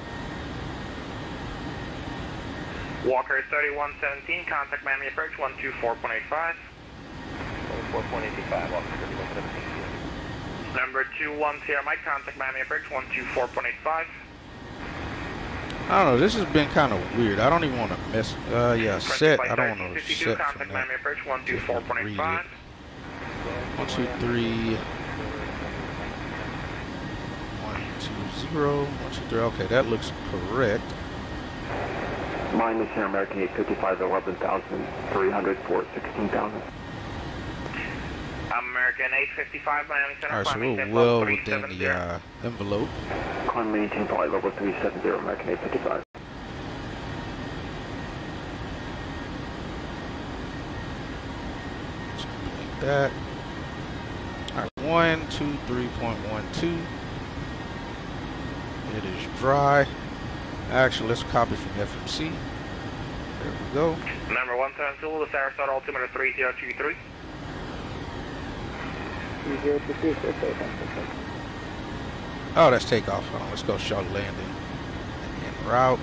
S4: Walker 3117, contact Miami approach 124.85.
S8: 124.85, Walker 3117.
S4: Number 21 Sierra Mike, contact Miami approach 124.85.
S3: I don't know, this has been kind of weird. I don't even want to mess, yeah, set. I don't want to set from that.
S4: Miami approach 124.85.
S3: 1, 2, 3. 1, 2, 0. 1, 2, 3. Okay, that looks correct.
S5: Miami Center American 855 11,300 for 16,000.
S4: American 855 Miami Center.
S3: Alright, so we're well within the envelope.
S5: Climb maintain flight level 370 American 855.
S3: Let's complete that. Alright, 123.12. It is dry. Actually, let's copy from FMC. There we go.
S4: Number 172, the Sarasota altimeter 3023.
S8: 3023,
S3: oh, that's takeoff. Hold on, let's go short landing. En route.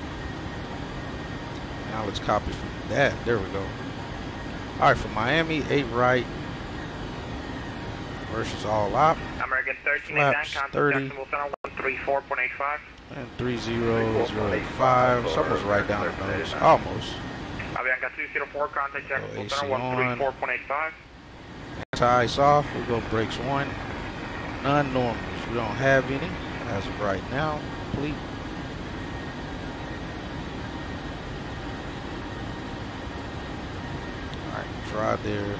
S3: Now let's copy from that. There we go. Alright, for Miami, 8 right. Versus all out.
S4: American 1389, contact
S3: 30.
S4: Jacksonville Center 134.85.
S3: And 30085. It's almost right down the nose. Almost.
S4: Avianca 204, contact Jacksonville
S3: AC
S4: Center,
S3: on.
S4: 134.85.
S3: Anti-ice off. We'll go brakes one. None normals. We don't have any as of right now. Complete. Alright, try there.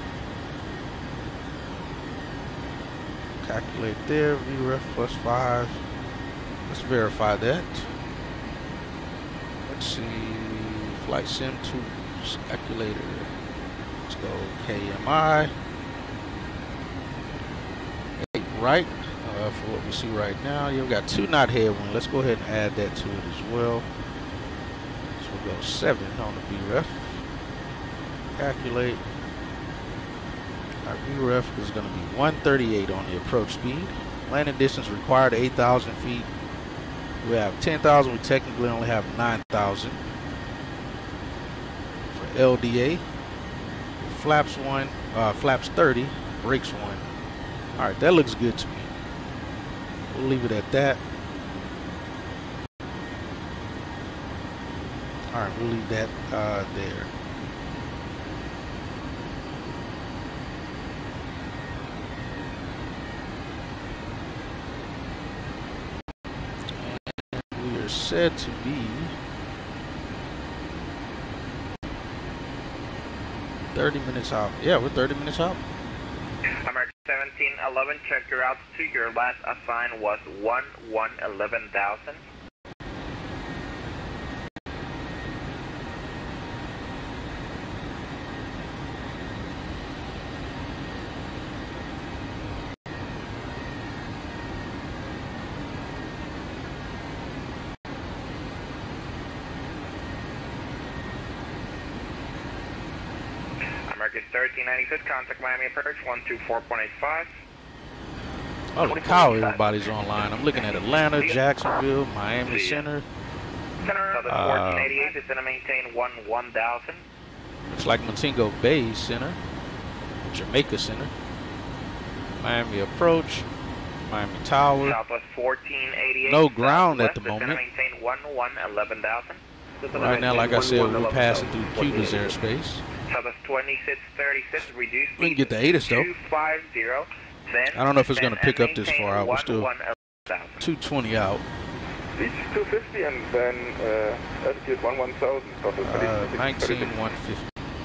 S3: Calculate there. VREF plus 5. Let's verify that. Let's see. Flight Sim 2 calculator. Let's go KMI. Right, for what we see right now. You've got 2 knot headwind. Let's go ahead and add that to it as well. So we'll go 7 on the VREF. Calculate. Our VREF is going to be 138 on the approach speed. Landing distance required 8,000 feet. We have 10,000. We technically only have 9,000. For LDA, flaps 1, flaps 30, brakes 1. Alright, that looks good to me. We'll leave it at that. Alright, we'll leave that there. And we are said to be 30 minutes out. Yeah, we're 30 minutes out.
S4: American 1711, check your altitude. Your last assign was 11,000. American 1396, contact Miami approach 124.85.
S3: Holy cow, everybody's online. I'm looking at Atlanta, Jacksonville, Miami Center.
S4: Center, 1488 is going to maintain 1,000.
S3: Looks like Montego Bay Center, Jamaica Center, Miami approach, Miami Tower.
S4: Southwest 1488.
S3: No ground at the moment.
S4: Maintain 11,000.
S3: Right now, like I said, we're passing through Cuba's airspace.
S4: Southwest 2636, reduced.
S3: We can get the ATIS though.
S4: 250. Then
S3: I don't know if it's going to pick up this far out. We're still 220 out.
S2: Reach 250 and then altitude 11,000.
S3: 19,150.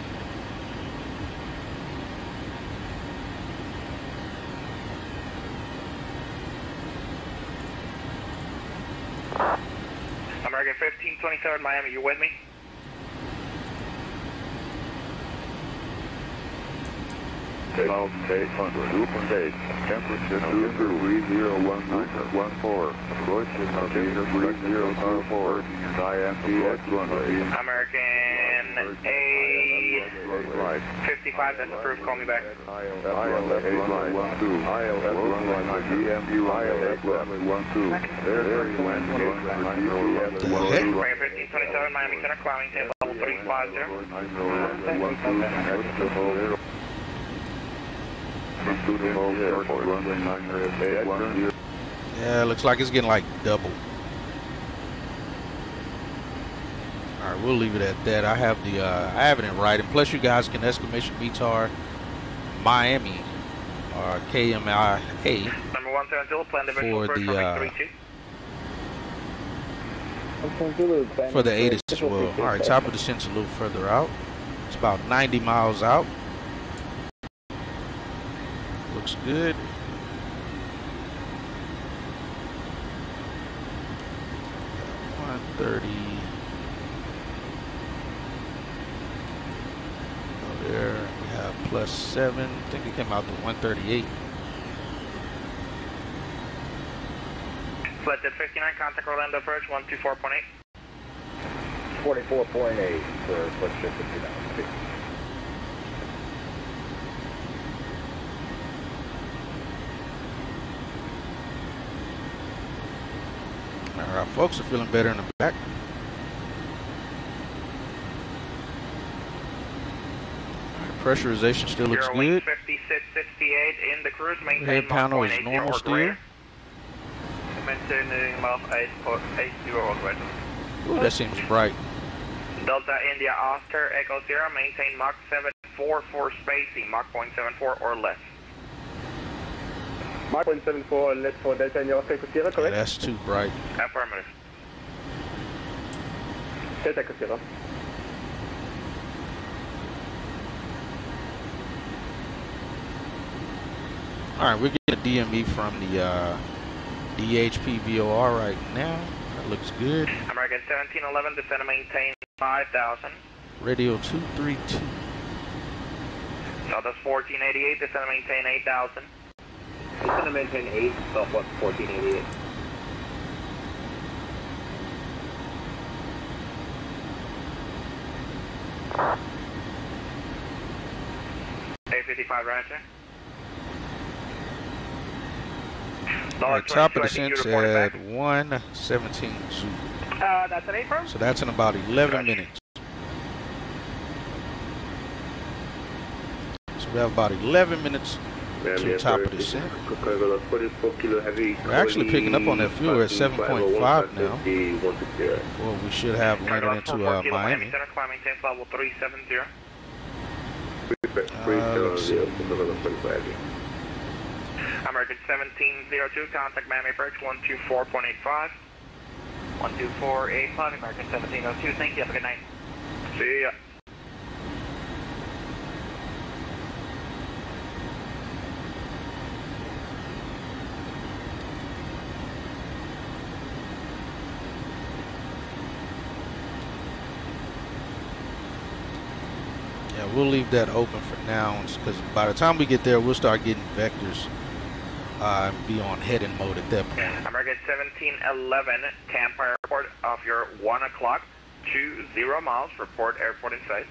S4: American 1527, Miami, you with me?
S2: Take 800, temperature 2301914, approach is 3024, IMT X1,
S4: American 855, that's approved, call me back.
S2: ILS 812, EMU ILS 12, there you went,
S4: American 1527, Miami Center, climbing to level 350.
S3: Yeah, looks like it's getting like double. Alright, we'll leave it at that. I have the I have it in writing. Plus you guys can exclamation BTAR Miami or KMIA
S4: Number 170, plan
S3: for the ATIS as well. Alright, top of the descent's a little further out. It's about 90 miles out. Looks good. $130. Go there. We have +7. I think it came out to 138.
S4: Flight 59, contact Orlando approach 124.8.
S5: 44.8 for Flight 59.
S3: Our folks are feeling better in the back. Pressurization still looks good.
S4: 5668 in the cruise, maintain
S3: Head panel is normal still.
S4: Maintaining Mach 8 or 80 or greater.
S3: Ooh, that seems bright.
S9: Delta India Oscar Echo 0, maintain Mach 74 for spacing, Mach 0.74 or less.
S5: Mach 0.74 or less for Delta India Oscar Echo 0,
S3: Yeah,
S5: correct?
S3: that's too bright.
S9: Affirmative.
S5: Delta Echo 0.
S3: Alright, we're getting a DME from the DHP VOR right now. That looks good.
S9: American 1711, descend and maintain 5,000.
S3: Radio 232.
S9: Southwest 1488, descend and maintain 8,000.
S5: Descend and maintain 8, Southwest 1488.
S9: A55, Roger.
S3: Alright, top of descent's at 117 Zulu.
S9: That's an affirm.
S3: So that's in about 11 minutes. So we have about 11 minutes to the top of descent. We're actually picking up on that fuel at 7.5 now. Well, we should have landed into Miami.
S9: Center, climb maintain level 370.
S3: Let's see.
S9: American 1702, contact Miami approach 124.85. 124.85, American 1702. Thank you. Have a good night. See ya.
S3: Yeah, we'll leave that open for now because by the time we get there, we'll start getting vectors and be on heading mode at that point.
S9: American 1711, Tampa Airport off your 1 o'clock, 20 miles, report airport in sight.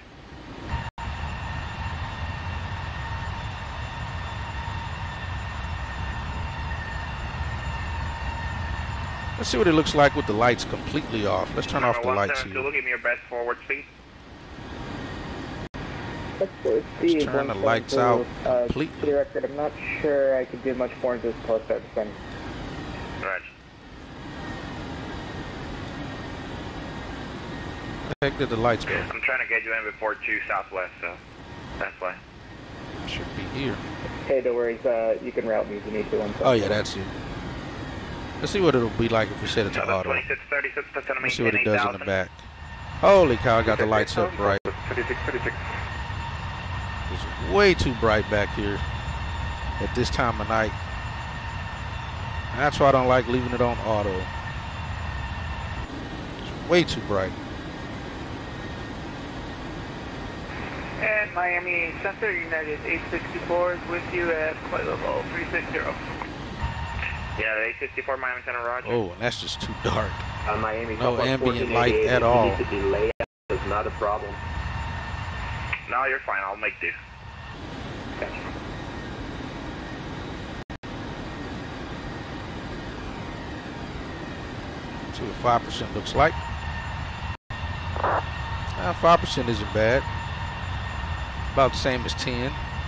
S3: Let's see what it looks like with the lights completely off. Let's turn off the lights here.
S9: Give me your best forward speed.
S3: Let's turn the lights out completely.
S5: Directed, I'm not sure I could do much more into this post at the
S9: Right.
S3: Where the heck did the lights go?
S9: I'm trying to get you in before 2 southwest, so that's why.
S3: Should be here.
S5: Hey, no worries. You can route me if you need to.
S3: Oh yeah, that's it. Let's see what it'll be like if we set it to auto.
S9: 2636,
S3: Let's see what it does in the back. Holy cow, I got the lights up bright.
S1: 3636.
S3: It's way too bright back here at this time of night. And that's why I don't like leaving it on auto. It's way too bright.
S9: And Miami Center, United 864 is with you at flight level 360. Yeah, 864 Miami Center, roger.
S3: Oh, and that's just too dark.
S5: Miami,
S3: no ambient light at all.
S5: It's not a problem.
S9: No, you're fine. I'll make do.
S5: Gotcha.
S3: See what 5% looks like. 5% isn't bad. About the same as 10.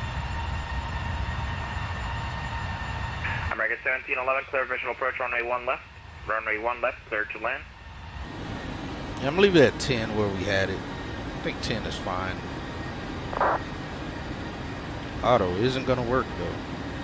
S9: American 1711, clear visual approach, runway 1 left. Runway 1 left, clear to land.
S3: Yeah, I'm gonna leave it at 10 where we had it. I think 10 is fine. Auto isn't gonna work though.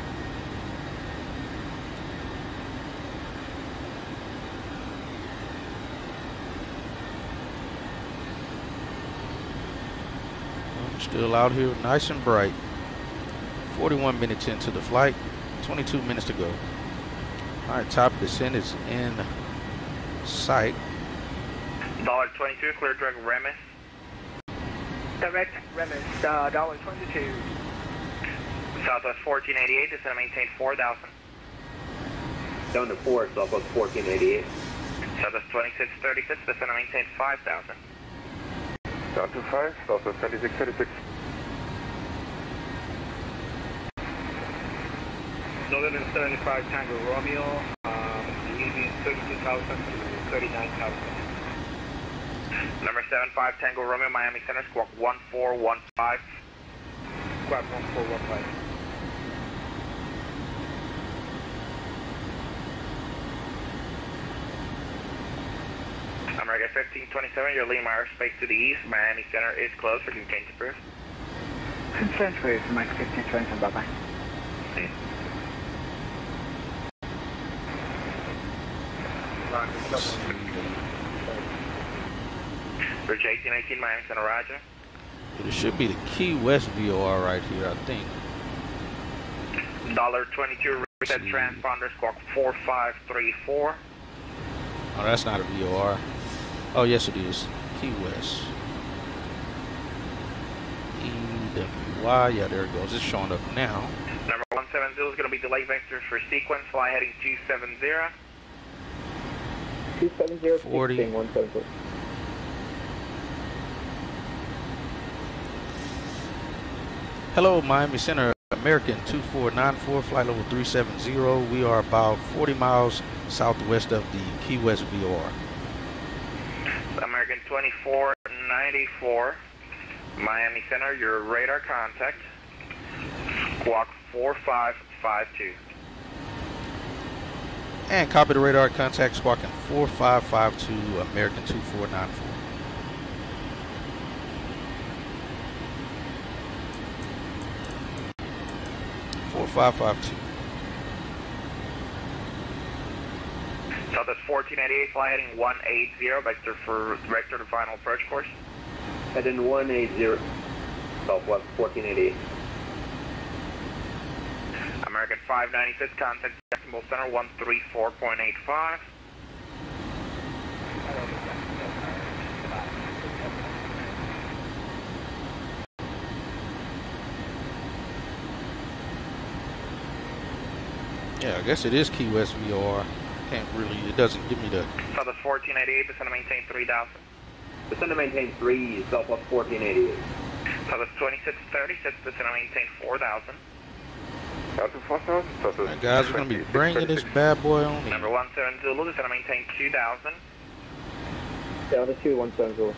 S3: I'm still out here nice and bright. 41 minutes into the flight, 22 minutes to go. Alright, top of descent is in sight.
S9: $22, clear direct Remis. Direct Remis, $22. Southwest 1488, descend and maintain 4,000.
S5: Down to 4, Southwest 1488.
S9: Southwest 2636, descend and maintain 5,000.
S2: Down to 5, Southwest 3636.
S8: Northern 75 Tango Romeo, using 32,000 to 39,000.
S9: Number 75 Tango Romeo, Miami Center, squawk 1415.
S8: Squawk 1415.
S9: America 1527, your Lima airspace to the east. Miami Center is closed for change approved.
S10: Century for Mike 1527, bye-bye.
S9: Bridge 1818, Miami Center, roger.
S3: It should be the Key West VOR right here, I think.
S9: $22, reset transponder, squawk 4534.
S3: Oh, that's not a VOR. Oh, yes, it is. Key West. EWY. Yeah, there it goes. It's showing up now.
S9: Number 170 is going to be delay vectors for sequence. Fly heading 270.
S5: 270,
S3: 40.
S5: 170.
S3: Hello, Miami Center. American 2494, flight level 370. We are about 40 miles southwest of the Key West VOR.
S9: American 2494, Miami Center, your radar contact, squawk 4552.
S3: And copy the radar contact, squawking 4552, American 2494.
S9: Southwest 1488, fly heading 180, vector to final approach course.
S5: Heading 180, Southwest 1488.
S9: American 596, contact Jacksonville Center 134.85.
S3: Yeah, I guess it is Key West VOR. Can't really, it doesn't give me the...
S9: Southwest 1488, descend to maintain 3000.
S5: Descend to maintain 3, Southwest 1488.
S9: Southwest 2636, descend to maintain 4000.
S3: Alright, guys, we're going to be bringing this bad boy on in.
S9: Number 17 Zulu, descend to maintain 2000.
S5: Delta 2170.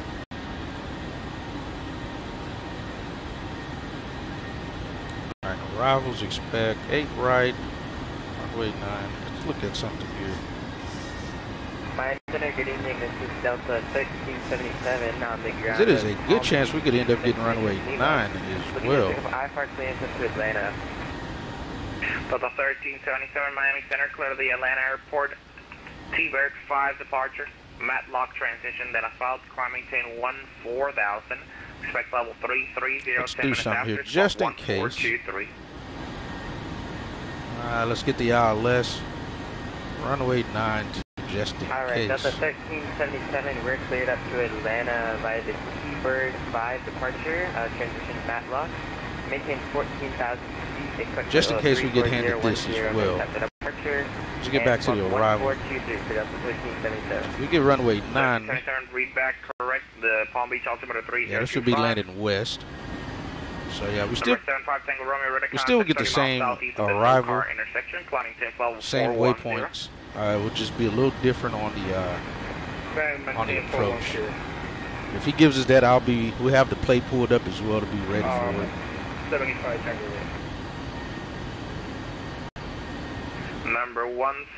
S3: Alright, arrivals expect 8 right, runway 9. Let's look at something here.
S11: Miami Center, good evening. This is Delta 1377 on the ground.
S3: It is a good chance we could end up getting runway 9 as well.
S11: I-Park clearance to Atlanta.
S9: Delta 1377 Miami Center, clear to the Atlanta airport. T-Bird 5 departure. Matlock transition, then assault, climb maintain 14,000. Expect level 330.
S3: Let's do something here just in case. Let's get the ILS. Runway 9 just in
S11: Alright,
S3: case.
S11: Delta 1377, we're cleared up to Atlanta via the T-Bird 5 departure. Transition Matlock. Maintain 14,000 feet.
S3: Just in case we get handed this as well. Let's get back to the arrival. If we get runway 9,
S9: read back correct. The Palm Beach altimeter 3025.
S3: yeah, this should be landing west. So yeah, we still get the same arrival, same waypoints. It would just be a little different on the approach. If he gives us that, we'll have the plate pulled up as well to be ready for it.
S9: 75 Number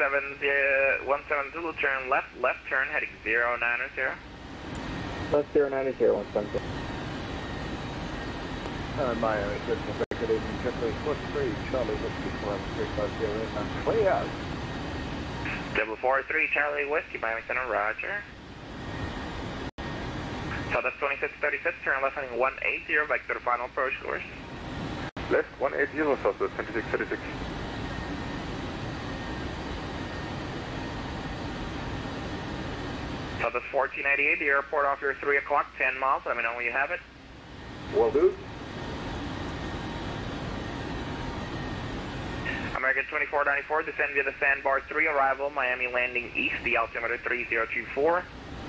S9: 170, turn left turn, heading 090.
S5: Left 090, 170.
S12: Miami, good evening, Jeffrey, 43, Charlie, Whiskey, 4350, and clear out.
S9: 43, Charlie, Whiskey, Miami Center, roger. Southwest 2636, turn left heading 180, vector to final approach course.
S2: Left 180, Southwest 2636.
S9: Southwest 1488, the airport off your 3 o'clock, 10 miles. Let me know when you have it.
S5: Will do.
S9: American 2494, descend via the Sandbar 3, arrival, Miami landing east, the altimeter 3024.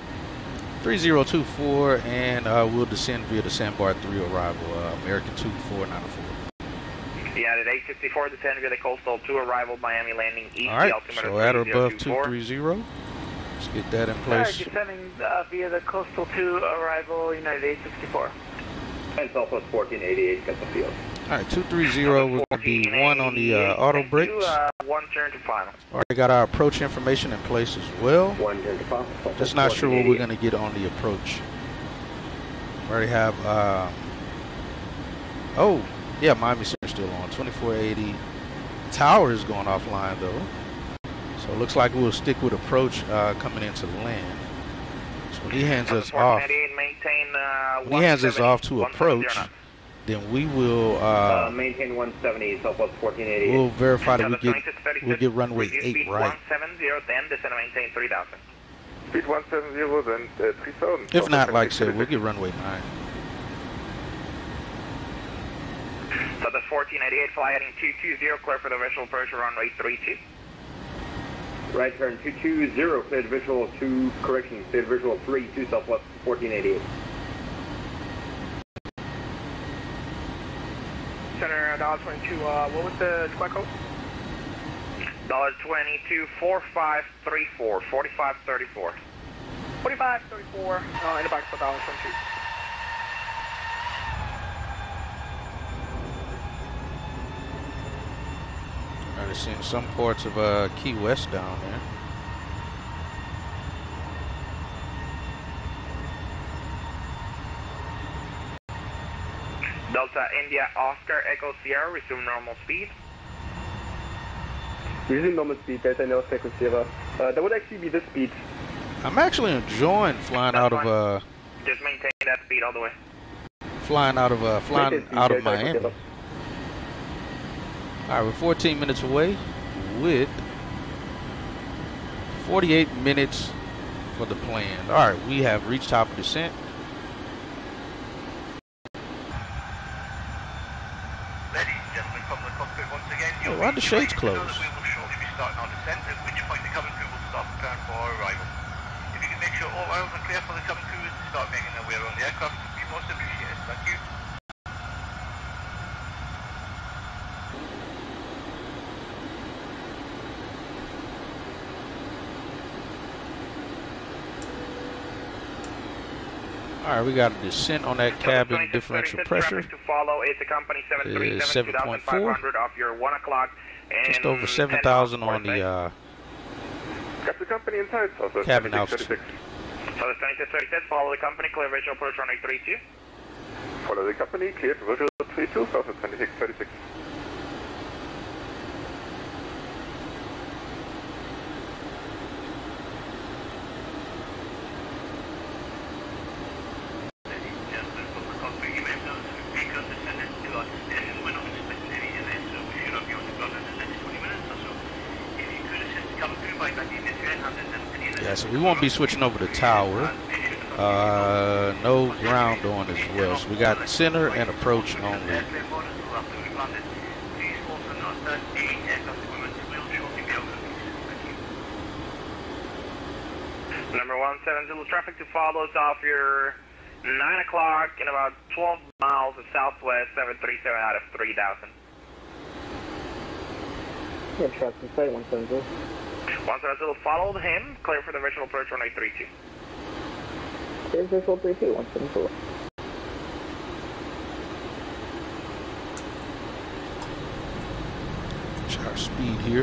S3: 3024, and we'll descend via the Sandbar 3 arrival, American 2494.
S9: Yeah, at 854, descend via the Coastal 2 arrival, Miami landing east,
S3: Alright,
S9: the altimeter
S3: so at or above
S9: 3024.
S3: 230. Let's get that in place.
S10: Descending via the Coastal 2 arrival, United 864.
S5: And Southwest 1488, get the field.
S3: Alright, 230, we're going to be 1 on the auto brakes.
S9: 1 turn to final.
S3: Already got our approach information in place as well.
S5: 1 turn to final.
S3: Just not sure what we're going to get on the approach. We already have, oh, yeah, Miami Center still on, 2480. Tower is going offline though. So it looks like we'll stick with approach coming into the land. So when he hands us off, to approach, then we will
S5: maintain 170, Southwest 1488.
S3: We'll verify that we'll get runway 8 right.
S9: 170, then descend and maintain 3000.
S2: Speed 170, then 3000.
S3: If not, like I said, we'll get runway 9.
S9: So the 1488, fly heading 220, clear for the visual approach, runway 32.
S5: Right turn 220, cleared visual 2, correction, cleared visual 32, Southwest 1488.
S13: Center $22, what was the squad code?
S9: $22, 4534, 4534.
S13: 4534, in the box for $22.
S3: Already seeing some parts of Key West down there.
S9: Delta India Oscar Echo Sierra, resume normal speed.
S14: Resume normal speed, Delta India Oscar Echo Sierra. That would actually be the speed.
S3: I'm actually enjoying flying out of
S9: just maintain that speed all the way.
S3: Flying out of Miami. Alright, we're 14 minutes away with 48 minutes for the plan. Alright, we have reached top of descent.
S4: Ladies and gentlemen, from the cockpit once again.
S3: Oh, why are the shades closed?
S4: We will shortly be starting our descent, at which point the cabin crew will start preparing for our arrival. If you can make sure all aisles are clear for the cabin crew to start making their way around the aircraft, it would be most appreciated. Thank you.
S3: Alright, we got a descent on that cabin differential pressure.
S9: To follow is the company 737 2500 off your 1 o'clock.
S3: Just over 7,000 on the
S2: Got the company inside, so
S3: cabin altitude.
S9: So the 2636, follow the company, clear visual approach runway 32.
S2: Follow the company, clear visual 32, so 2636.
S3: Yeah, so we won't be switching over to tower. No ground on as well. So we got center and approach only.
S9: Number 170 traffic to follow is off your 9 o'clock in about 12 miles of southwest 737 out of 3000.
S14: Yeah, traffic site 170.
S9: 170 followed him, clear for the visual approach runway 32.
S14: Clear visual 32, 174.
S3: Check our speed here.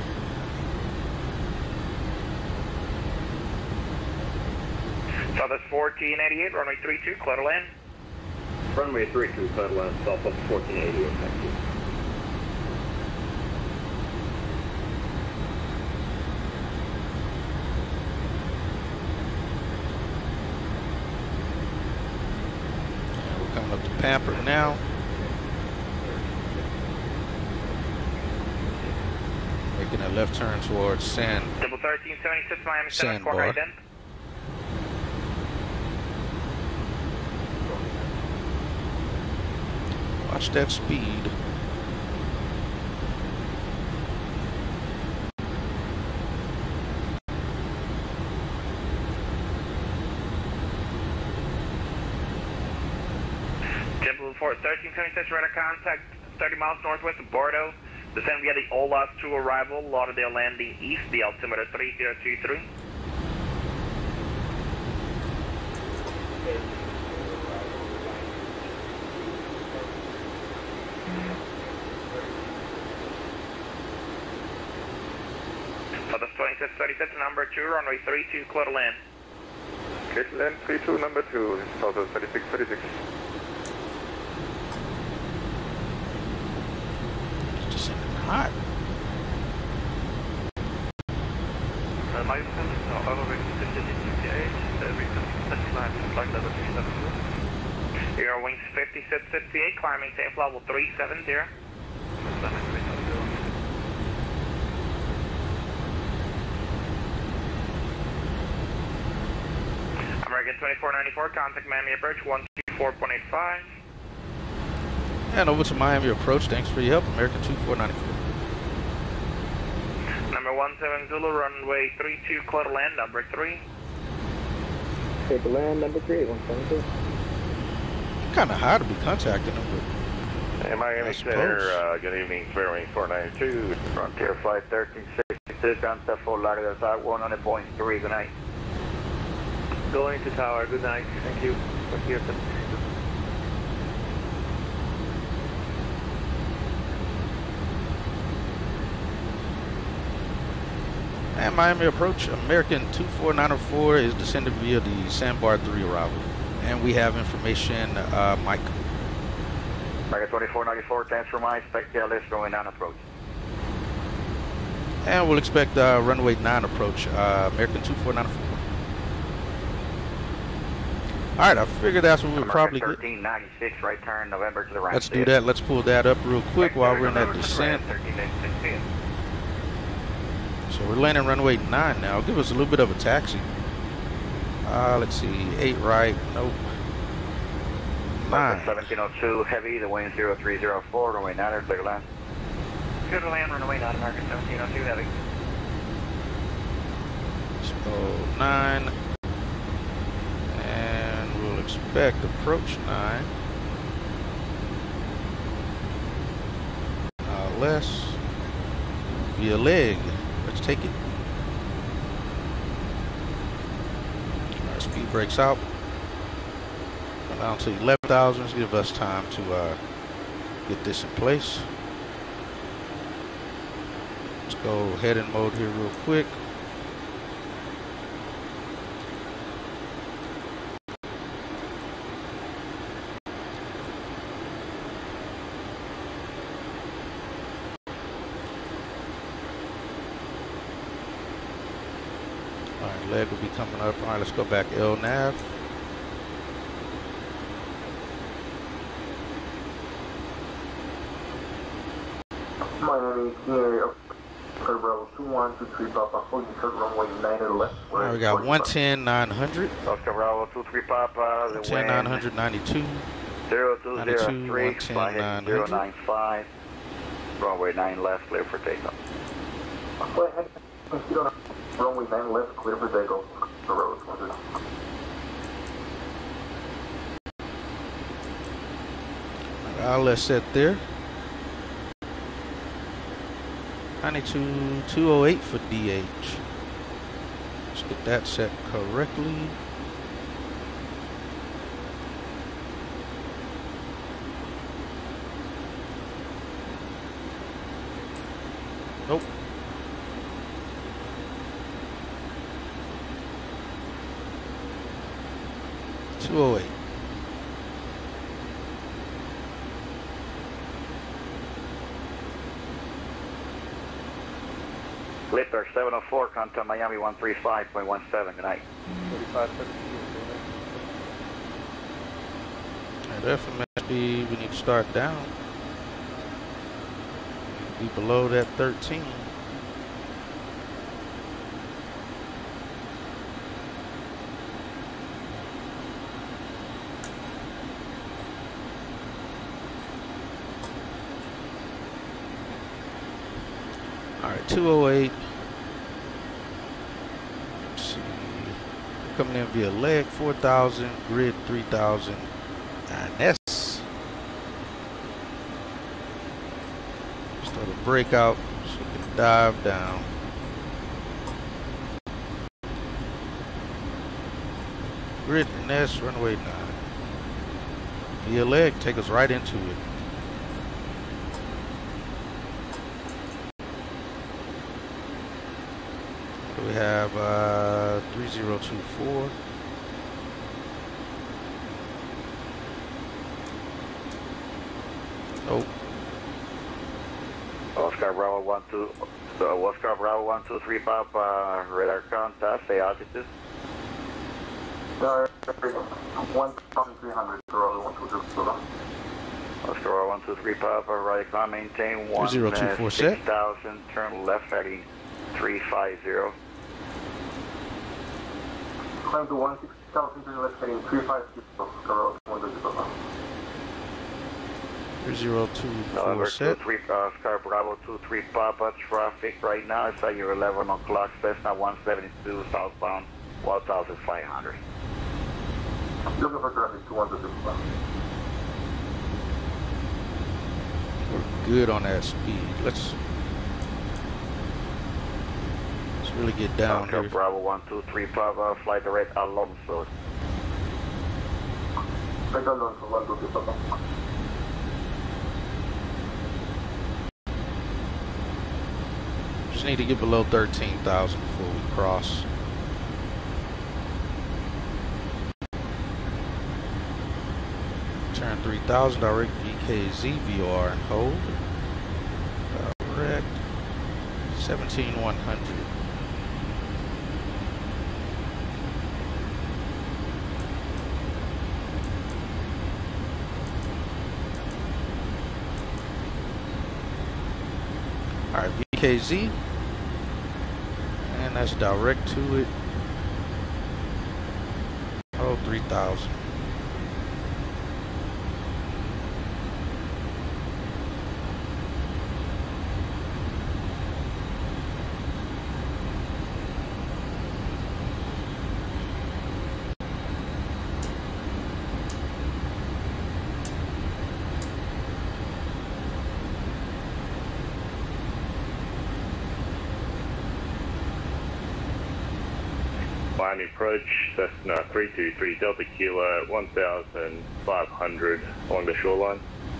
S9: So that's 1488, runway 32, clear to land.
S5: Runway 32, clear to land, Southwest 1488, thank you.
S3: Coming up to Pamper now. Making a left turn towards Sand.
S9: Double 1376 Miami Center,
S3: Sandbar.
S9: squawk right then.
S3: Watch that speed.
S9: Fort 1376, radar contact 30 miles northwest of Bordeaux. Descend via the Olas to arrival, Lauderdale landing east, the altimeter 3023. set to number 2, runway 32, clear to land.
S2: Clear to land, 32, number 2, total 3636.
S3: Just in the hot.
S4: License, elevation 58, recent line, flight level 370.
S9: Your wings 58, climbing safe level 370. American 2494, contact Miami approach 124.85.
S3: And over to Miami approach. Thanks for your help, American 2494.
S9: Number 17 Zulu, runway 32, clear to land, number 3.
S14: Clear to land, number 3, 172.
S3: Kind of hard to be contacting them, but
S15: Hey, Miami Center, good evening, Fairway 492.
S16: Frontier Flight 1362, contact Fort Lauderdale, 100.3, good night.
S8: Going to tower, good night, thank you. Frontier 1362.
S3: and Miami approach, American 2494 is descending via the Sandbar 3 arrival. And we have information, Mike.
S16: American 2494, transfer my expect LS runway 9 approach.
S3: And we'll expect runway 9 approach, American 2494. Alright, I figured that's what we would probably get.
S16: 1396, right turn, November to the right.
S3: Let's do that. Let's pull that up real quick while we're in that descent. So we're landing runway 9 now. Give us a little bit of a taxi. Let's see, 8 right, nope. 9.
S16: 1702, heavy, the wind 0304, runway 9, clear to land.
S9: Clear to land, runway 9, American 1702, heavy.
S3: So 9. And we'll expect approach 9. Less via leg. Let's take it. Our speed brakes out. Down to 11,000. Give us time to get this in place. Let's go heading mode here real quick. Alright, leg will be coming up. Alright, let's go back LNAV.
S16: Miami, here, Bravo 2123 Papa, holding short runway 9 left.
S3: Alright, we got 110 900.
S16: Oscar Bravo 23 Papa, the
S3: 110 992.
S16: 0203, 095. Runway 9 left, clear for takeoff. Runway 9 left, clear for takeoff. Bravo 23.
S3: I'll let set there. 92-208 for DH. Let's get that set correctly. Nope. $208.
S16: Clipper 704, contact Miami 135.17, good night.
S8: 45,
S3: At FMS speed, we need to start down. Be below that 13. Alright, 208. Let's see. We're coming in via leg 4,000, grid 3,000, and S. Start a breakout so we can dive down. Grid and S, runway 9. Via leg, take us right into it. we have 3024. Oh.
S17: Oscar Bravo 12, Oscar Bravo 123 Papa, radar contact, say altitude.
S16: 1,300, Oscar
S17: 123 Papa, right on, maintain
S3: 3024 set.
S17: 6,000, turn left heading 350.
S16: Climb to 16,000, turn left heading 350, Oscar 123.
S3: 3024 set.
S17: 23 Oscar Bravo 23 Papa, traffic right now is at your 11 o'clock, Cessna 172 southbound, 1,500.
S16: Looking for traffic 265.
S3: We're good on that speed. Let's really get down
S17: Oscar
S3: here.
S17: Bravo 123 Papa, flight direct Alonso.
S16: Take Alonso 123 Papa.
S3: Just need to get below 13,000 before we cross. Turn 3000, direct VKZ VR and hold. Direct 17100. Alright, VKZ. And that's direct to it. Oh, 3000.
S15: Miami approach, Cessna 323 Delta Kilo at 1,500 along the shoreline.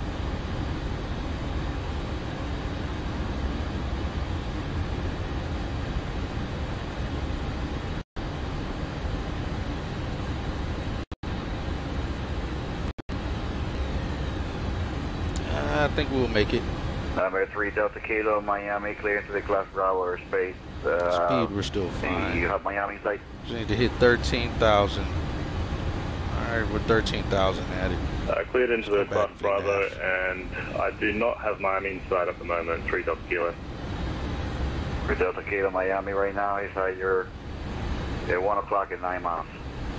S3: I think we'll make it.
S17: Number 3 Delta Kilo, Miami, clear into the class Bravo airspace.
S3: Speed, we're still fine.
S17: You have Miami sight?
S3: Just need to hit 13,000. Alright, we're 13,000 at it.
S15: Cleared into the class Bravo, and I do not have Miami in sight at the moment, 3 Delta Kilo.
S17: 3 Delta Kilo, Miami right now is at your 1 o'clock at 9 miles.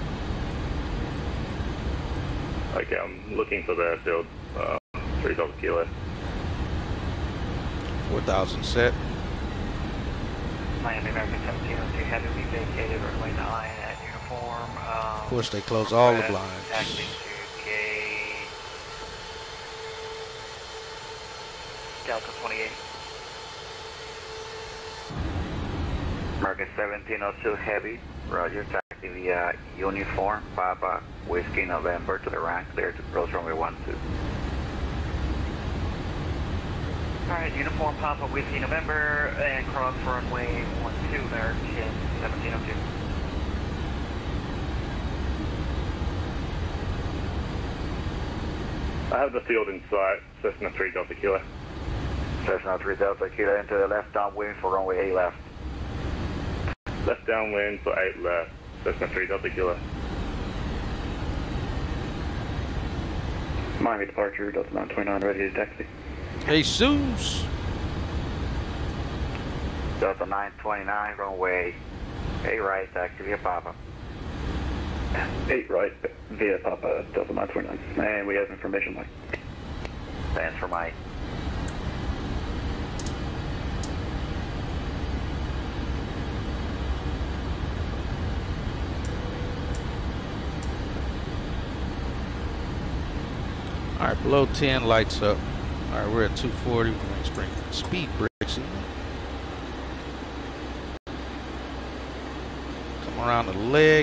S15: Okay, I'm looking for the airfield, 3 Delta Kilo.
S3: 4,000 set.
S8: Miami American 1702 had to be vacated runway 9 at uniform.
S3: Of course, they close all the blinds.
S8: Taxi to gate Delta 28.
S17: American 1702 Heavy, Roger, taxi via uniform, Papa, Whiskey, November to the rank, clear to approach runway 12.
S8: Alright, uniform Papa Whiskey November and cross runway 12, American 1702.
S15: I have the field in sight, Cessna 3 Delta Kilo.
S17: Cessna 3 Delta Kilo into the left downwind for runway 8 left.
S15: Left downwind for 8 left, Cessna 3 Delta Kilo.
S18: Miami departure, Delta 929, ready to taxi.
S3: Jesus!
S17: Delta 929, runway 8 right, taxi via Papa.
S18: 8 right, via Papa, Delta 929. And we have information, Mike.
S17: Stands for Mike.
S3: Alright, below 10 lights up. Alright, we're at 240. We're going to bring speed brakes in. Come around the leg.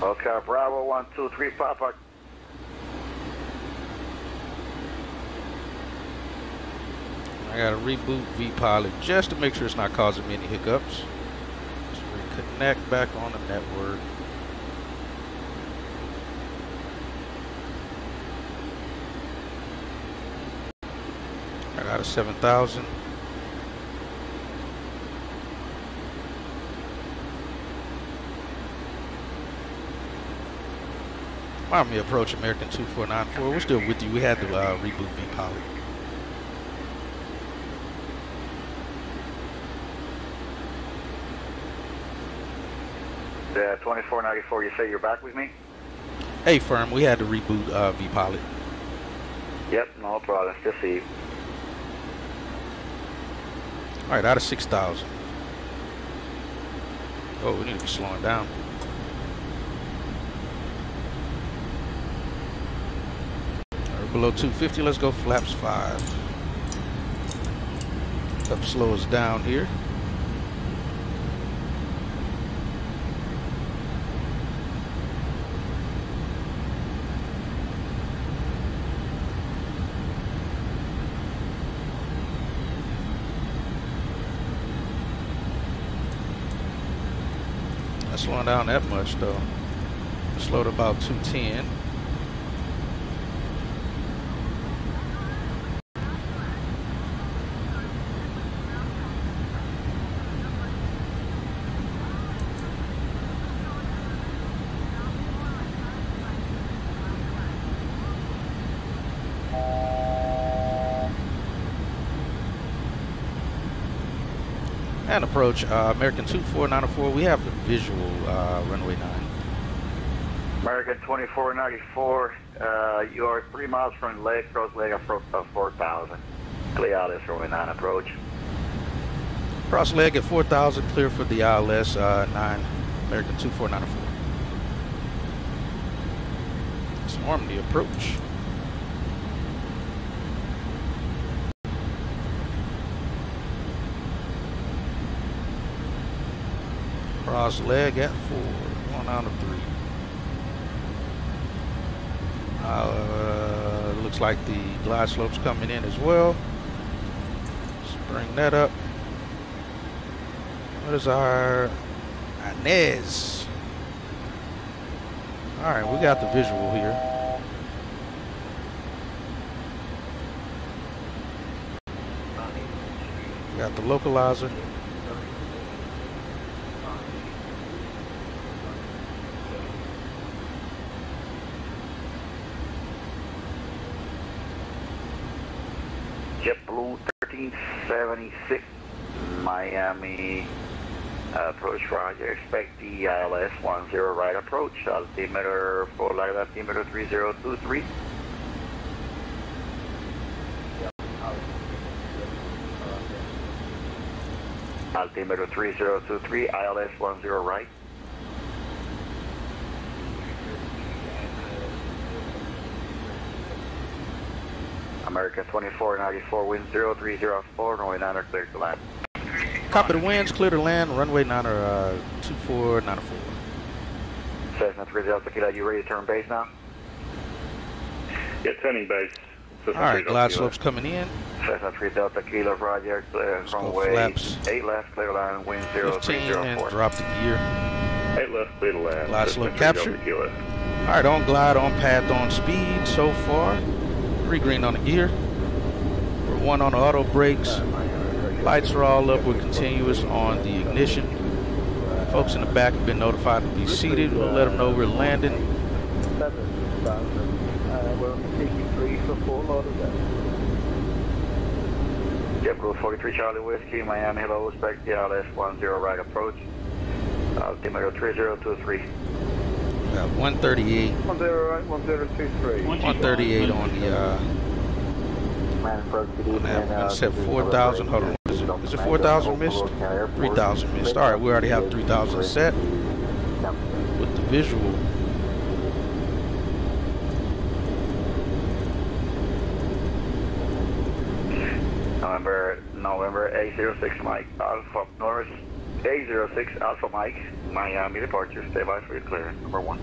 S17: Okay, Bravo 123 Papa.
S3: I gotta reboot vPilot just to make sure it's not causing me any hiccups. Let's reconnect back on the network. I got a 7,000. Miami approach American 2494. We're still with you. We had to reboot vPilot.
S17: Yeah, 2494, you say you're back with me?
S3: Hey, firm, we had to reboot vPilot.
S17: Yep, no problem. Still see you.
S3: All right, out of 6,000. Oh, we need to be slowing down. We're below 250. Let's go flaps 5. Up, slow us down here. Not slowing down that much though. Slowed about 210. And approach American 2494. We have the visual runway 9.
S17: American 2494, you are 3 miles from leg, cross leg of 4,000. Clear ILS runway 9 approach.
S3: Cross leg at 4,000, clear for the ILS 9, American 2494. Swarm the approach. Cross leg at 4, 1 out of 3. Looks like the glide slope's coming in as well. Let's bring that up. What is our Inez? All right, we got the visual here. We got the localizer.
S17: JetBlue 1376, Miami approach roger. Expect the ILS 10 right approach. Altimeter for light altimeter 3023. Altimeter 3023, ILS 10 right. American 2494, wind 0304, runway 9 clear to land.
S3: Copy the winds, clear to land, runway 9 2494.
S17: Cessna 3 Delta Kilo, you ready to turn base now?
S2: Yeah, turning base.
S3: Alright, glide slopes coming in.
S17: Cessna 3 Delta Kilo, Roger, clear runway 8 left, clear to land, wind 0304.
S3: And drop the gear.
S2: 8 left, clear to land.
S3: Glide slope captured. Alright, on glide, on path, on speed so far. 3 green on the gear. We're 1 on the auto brakes. Lights are all up. We're continuous on the ignition. Folks in the back have been notified to be seated. We'll let them know we're landing.
S12: We're taking 3 for Fort Lauderdale.
S17: JetBlue 43 Charlie Whiskey, Miami, hello, expect the ILS 10 right approach. Altimeter 3023.
S3: 138.
S12: 10 right, 1023.
S3: 138 on the on set 4,000. Hold on. Is it 4,000 missed? 3,000 missed. Alright, we already have 3,000 set with the visual.
S17: November 806 Mike Alpha Norris, 806 Alpha Mike, Miami departure, stay by for your clearance, number 1.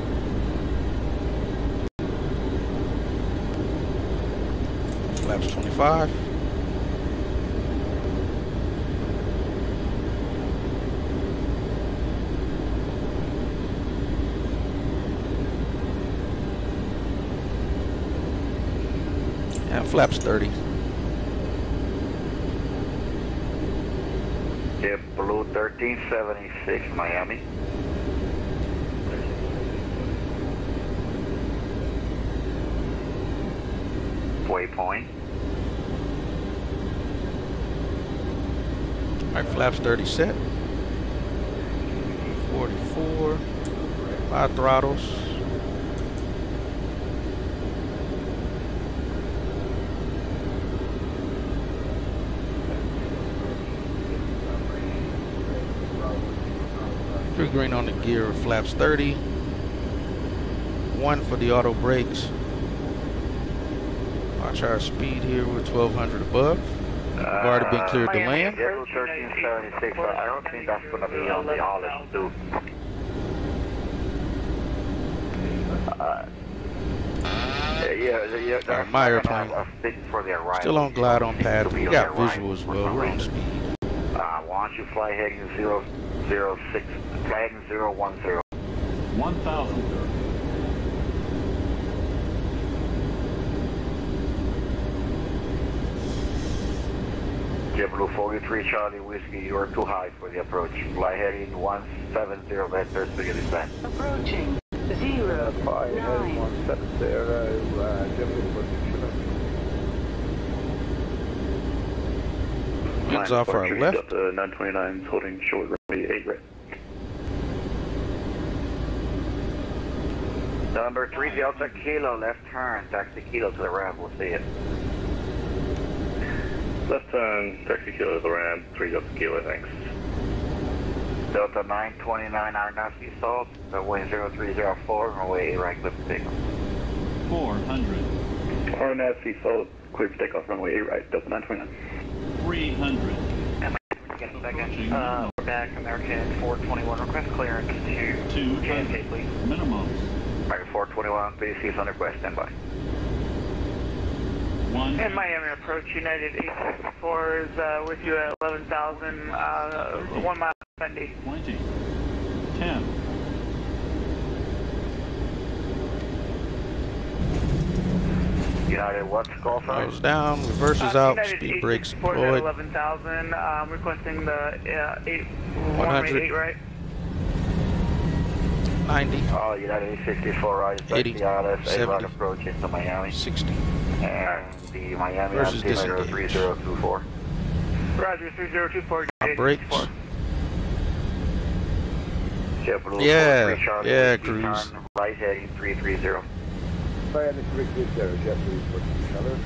S3: Flaps 25. And flaps 30.
S17: Jet Blue 1376 Miami. Waypoint.
S3: Alright, flaps 30 set. 44. 5 throttles. Three green on the gear, flaps 30. 1 for the auto brakes. Watch our speed here, we're 1200 above. We've already been cleared to land.
S17: Jet Blue 1376, I don't think that's going to be on the Hollis too.
S3: Alright, my airplane. Still on glide on pad. We got visual as well. We're on speed.
S17: Why don't you fly heading 006, fly heading 010.
S7: 1,000.
S17: JetBlue 43 Charlie Whiskey, you are too high for the approach. Fly heading 170 vectors to your descent.
S6: Approaching 0,
S12: Fly heading 170, JetBlue position.
S3: Winds off our left.
S18: Delta 929 holding short runway 8 right.
S17: Number 3 Delta Kilo, left turn, taxi Kilo to the ramp, we'll see it.
S15: Left turn, taxi Kilo to the ramp, 3 Delta Kilo, thanks.
S17: Delta 929 Arnassi Salt, runway 0304, runway 8 right, clip takeoff.
S7: 400.
S18: RNAV Salt, clear for takeoff runway 8 right, Delta 929.
S7: 300.
S8: Second, we're back, American 421, request clearance to JFK, please.
S7: Minimums.
S17: American 421, PDC on request, stand by.
S13: And Miami approach, United 864 is with you at 11,000, 1 mile, Fendi.
S7: 20. 10.
S17: United, what's call sign?
S3: Nose down, reverses out,
S13: United
S3: speed brakes
S13: 864 is at
S3: deployed.
S13: 11,000, requesting the
S3: 100.
S13: 8 right.
S3: 90.
S17: Oh, United 864, right,
S3: 80,
S17: Dallas,
S3: 70,
S17: approach into Miami.
S3: 60.
S17: And the Miami
S3: Versus
S17: altimeter
S3: disengage.
S17: 3024.
S13: Roger, 3024,
S3: Brakes.
S17: JetBlue
S3: Yeah,
S17: 43 Charlie,
S3: yeah,
S17: Whiskey,
S3: cruise.
S17: turn right heading 330.
S12: Miami 330, JetBlue for each other.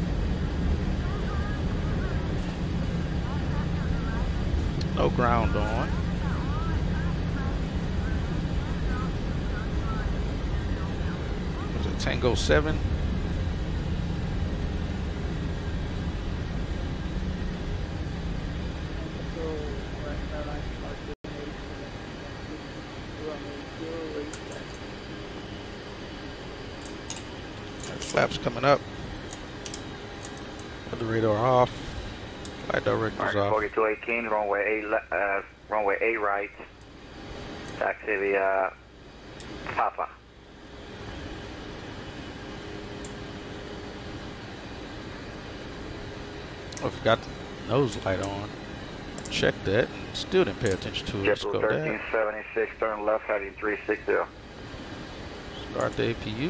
S3: No ground on. Was it Tango 7? Flaps coming up. Got the radar off. Flight director's off.
S17: 4218, runway 8 right. Taxi via Papa.
S3: Oh, forgot the nose light on. Check that. Still didn't pay attention to it. Let's
S17: JetBlue
S3: go down.
S17: 1376, turn left heading 360.
S3: Start the APU.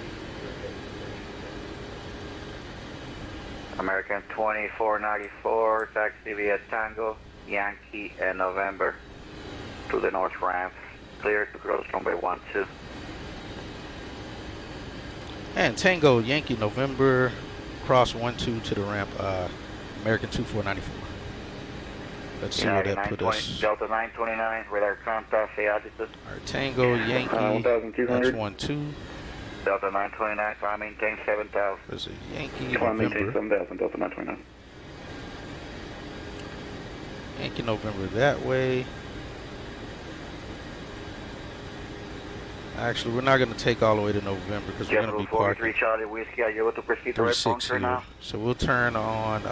S17: American 2494, taxi via Tango, Yankee, and November to the north ramp. Clear to cross runway 12.
S3: And Tango, Yankee, November, cross 12 to the ramp, American 2494. Let's see where that put us.
S17: Delta 929, radar contact, say altitude.
S3: Alright, Tango, Yankee, that's 12.
S17: Delta 929, try to maintain 7,000.
S3: There's a Yankee,
S18: Try to maintain
S3: November.
S18: 7,000, Delta 929.
S3: Yankee November that way. Actually, we're not going to take all the way to November because we're going to be parking
S17: 43 Charlie Whiskey, are you able to proceed to red
S3: 36
S17: bunker
S3: here.
S17: now?
S3: So we'll turn on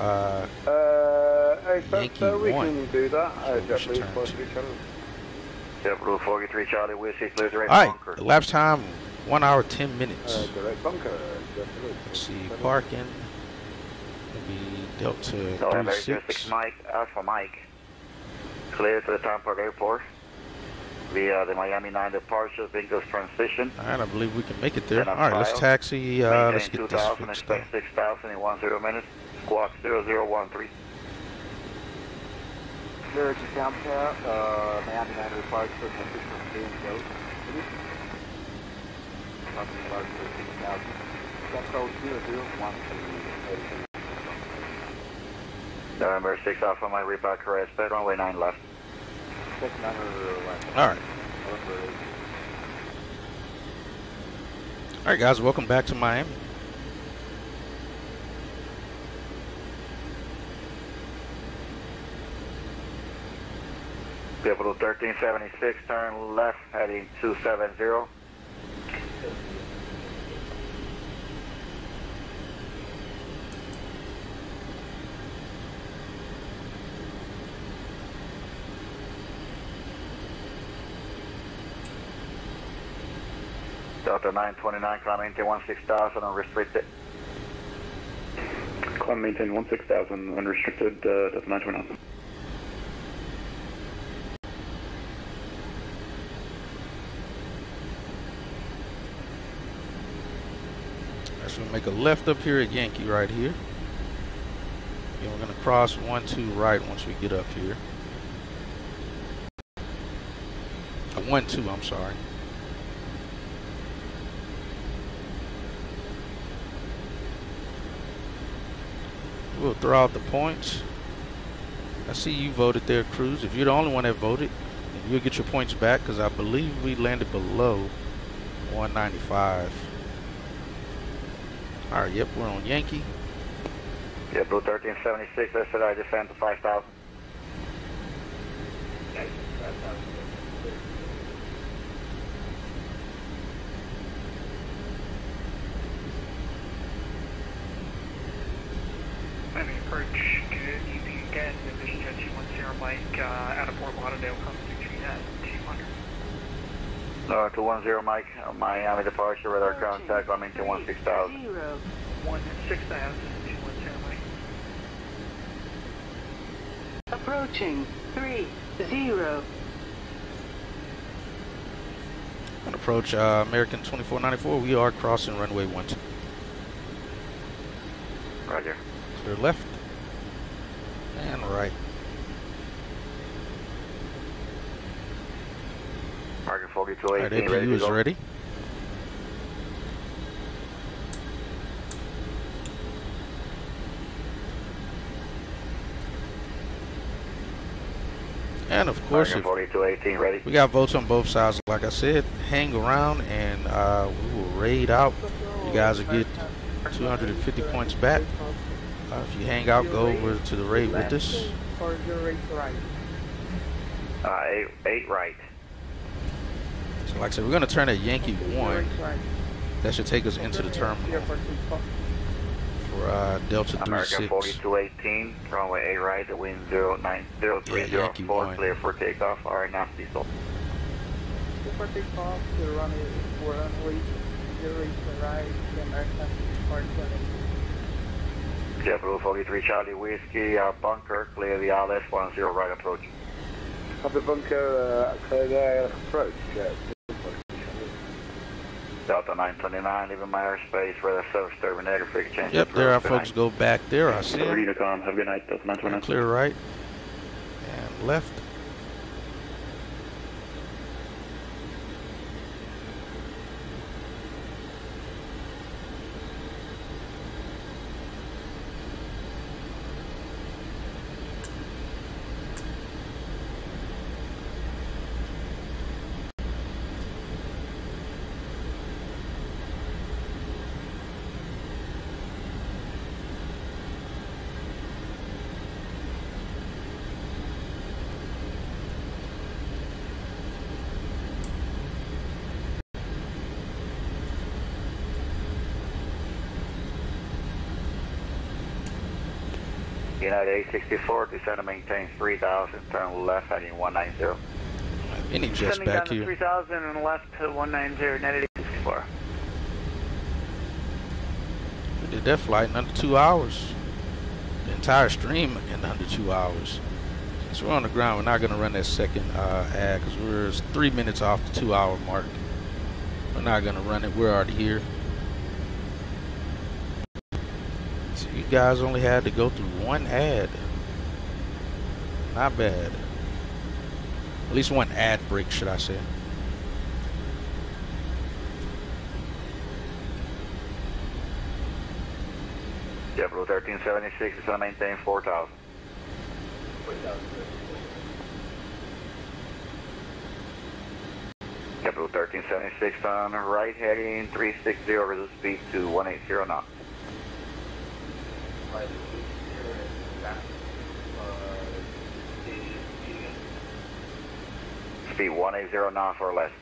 S3: Yankee
S12: we
S3: 1.
S12: can do that.
S3: So we should turn
S12: 43 Charlie.
S17: JetBlue 43 Charlie Whiskey, clear the red
S3: All
S17: bunker.
S3: right, elapsed time 1 hour 10 minutes.
S12: The red bunker.
S3: Let's see, parking. Will be Delta
S17: November
S3: 36.
S17: 06 Mike, Alpha Mike, clear to the Tampa Airport via the Miami 9 departure, Bingos transition.
S3: All right, I believe we can make it there.
S17: Then
S3: All right, let's
S17: file.
S3: taxi. Let's
S17: Maintain
S3: get this
S17: 2000,
S3: fixed up.
S17: expect 6,000 in 10 minutes. Squawk 0013.
S12: Clear to Tampa, Miami 9 departure, transition from Bingos.
S17: November 6 Alpha Mike, reback correct, bed runway 9 left.
S3: All right. All right, guys, welcome back to Miami.
S17: Pivotal 1376, turn left, heading 270. Delta 929, climb maintain 16,000 unrestricted.
S18: Climb maintain 16,000 unrestricted, Delta 929.
S3: So we'll make a left up here at Yankee right here. And we're going to cross 12 right once we get up here. 12, I'm sorry. We'll throw out the points. I see you voted there, Cruz. If you're the only one that voted, you'll get your points back because I believe we landed below 195. All right, yep, we're on Yankee.
S17: Yeah, Blue 1376, I said I descend to 5,000.
S8: Miami approach, good evening again, Division Jet 210 Mike, out of Fort Lauderdale, constituting at 200.
S17: 210 Mike, Miami departure, radar contact, I'm into 16,000.
S8: 16,000, 210 Mike.
S6: Approaching 30.
S3: On approach American 2494, we are crossing runway 12.
S17: Roger.
S3: Clear left and right.
S17: Market 4218,
S3: All right,
S17: ready to
S3: APU is
S17: go.
S3: ready. And of course,
S17: Market 4218, ready.
S3: we got votes on both sides. Like I said, hang around and we will raid out. You guys will get 250 points back. If you hang out, go over to the raid with us.
S10: Or your right.
S17: 8 right.
S3: So like I said, we're going to turn at Yankee 1. That should take us into the terminal for Delta
S17: American
S3: 36.
S17: 4218, runway 8 right, the wind 09030, clear for takeoff. Alright, now please hold.
S10: For takeoff, the runway 08 right, the American Part 20.
S17: JetBlue 43 Charlie Whiskey, bunker, clear the LS 10 right approach.
S12: Have the bunker clear the approach, yeah.
S17: Delta 929, leaving my airspace, radar service terminator, frequency change.
S3: Yep, there our folks go back there. I see them.
S18: Unicom, have a good night, Delta 929.
S3: Clear right and left.
S17: United 864, descend and maintain 3000, turn left heading 190.
S3: Any jets
S13: Descending
S3: back
S13: down to
S3: here?
S13: 3000 and left to 190, United 864.
S3: We did that flight in under 2 hours. The entire stream in under 2 hours. Since we're on the ground, we're not going to run that second ad because we're 3 minutes off the 2 hour mark. We're not going to run it. We're already here. So you guys only had to go through one ad. Not bad. At least one ad break, should I say.
S17: JetBlue 1376 is going to maintain 4000. JetBlue 1376 on right heading 360 over the speed to 180 knots. Speed 180 knots or less.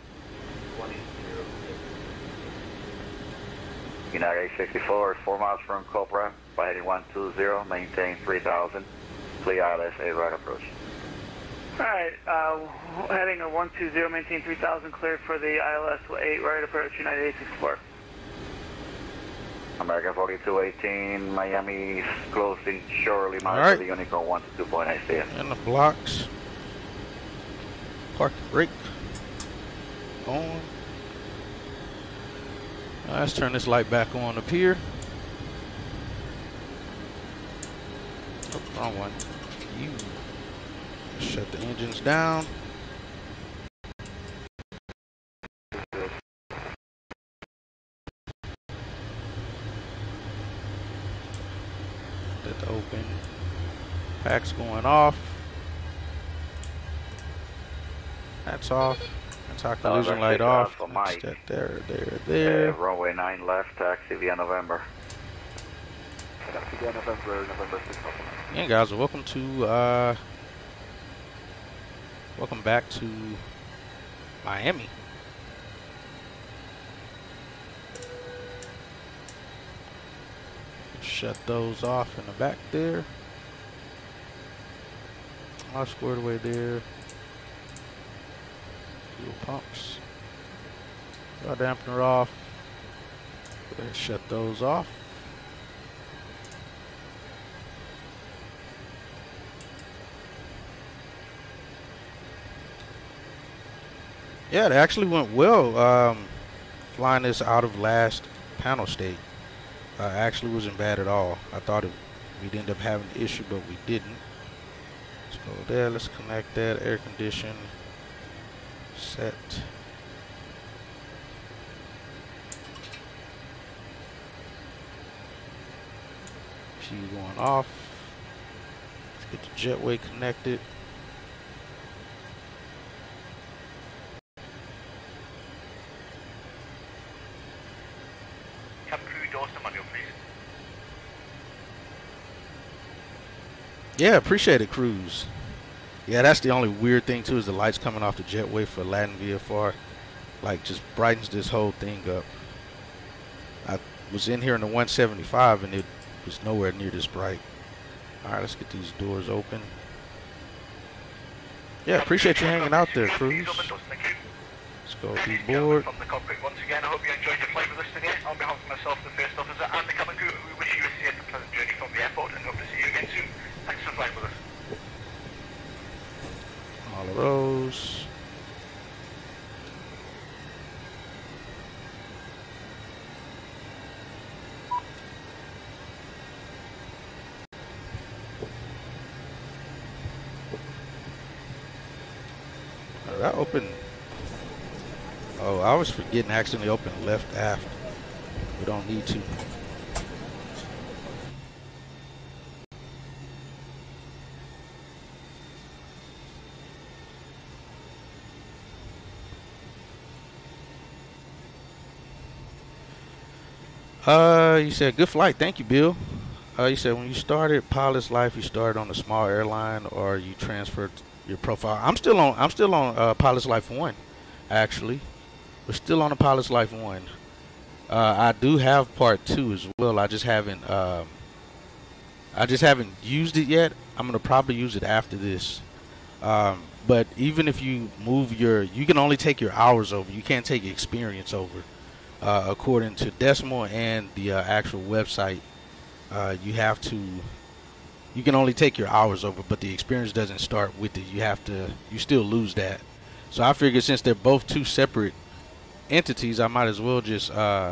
S17: United 864 is 4 miles from Cobra by heading 120, maintain 3000, clear ILS 8 right approach.
S13: Alright, heading a 120, maintain 3000, cleared for the ILS 8 right approach, United 864.
S17: American 4218, Miami closing shortly, monitor the Unicorn 1 to 2.8 stand.
S3: In the blocks. Park and brake. On. Let's turn this light back on up here. Oh, wrong one. You. Shut the engines down. Let the open. Pack's going off. That's off. That's our collision light off. That's that there.
S17: Runway 9 left, taxi via November.
S2: Taxi via November 6.
S3: Yeah, guys, welcome to welcome back to Miami. Shut those off in the back there. All squared away there. Fuel pumps. Our dampener off. Go ahead and shut those off. Yeah, it actually went well. Flying this out of last panel state actually wasn't bad at all. I thought we'd end up having an issue, but we didn't. Let's go there. Let's connect that air condition. Set. Fuel going off. Let's get the jetway connected. Yeah, appreciate it, Cruz. Yeah, that's the only weird thing too, is the lights coming off the jetway for Latin VFR. Like, just brightens this whole thing up. I was in here in the 175 and it was nowhere near this bright. Alright, let's get these doors open. Yeah, appreciate you hanging out there, Cruz. Let's go deboard.
S4: From the cockpit once again, I hope you enjoyed your flight with us today. On behalf of myself, the first officer, and the cabin crew, we wish you a safe and pleasant journey from the airport and hope to see you again soon. Thanks for flying with us.
S3: All of those. That open. Oh, I was forgetting accidentally open left aft. We don't need to. You said good flight. Thank you, Bill. You said when you started pilot's life, you started on a small airline, or you transferred your profile. I'm still on pilot's life 1, actually. We're still on the pilot's life 1. I do have part 2 as well. I just haven't I just haven't used it yet. I'm gonna probably use it after this. But even if you move you can only take your hours over. You can't take experience over. According to Decimal and the actual website, you can only take your hours over, but the experience doesn't start with it. You still lose that. So I figured since they're both two separate entities, I might as well just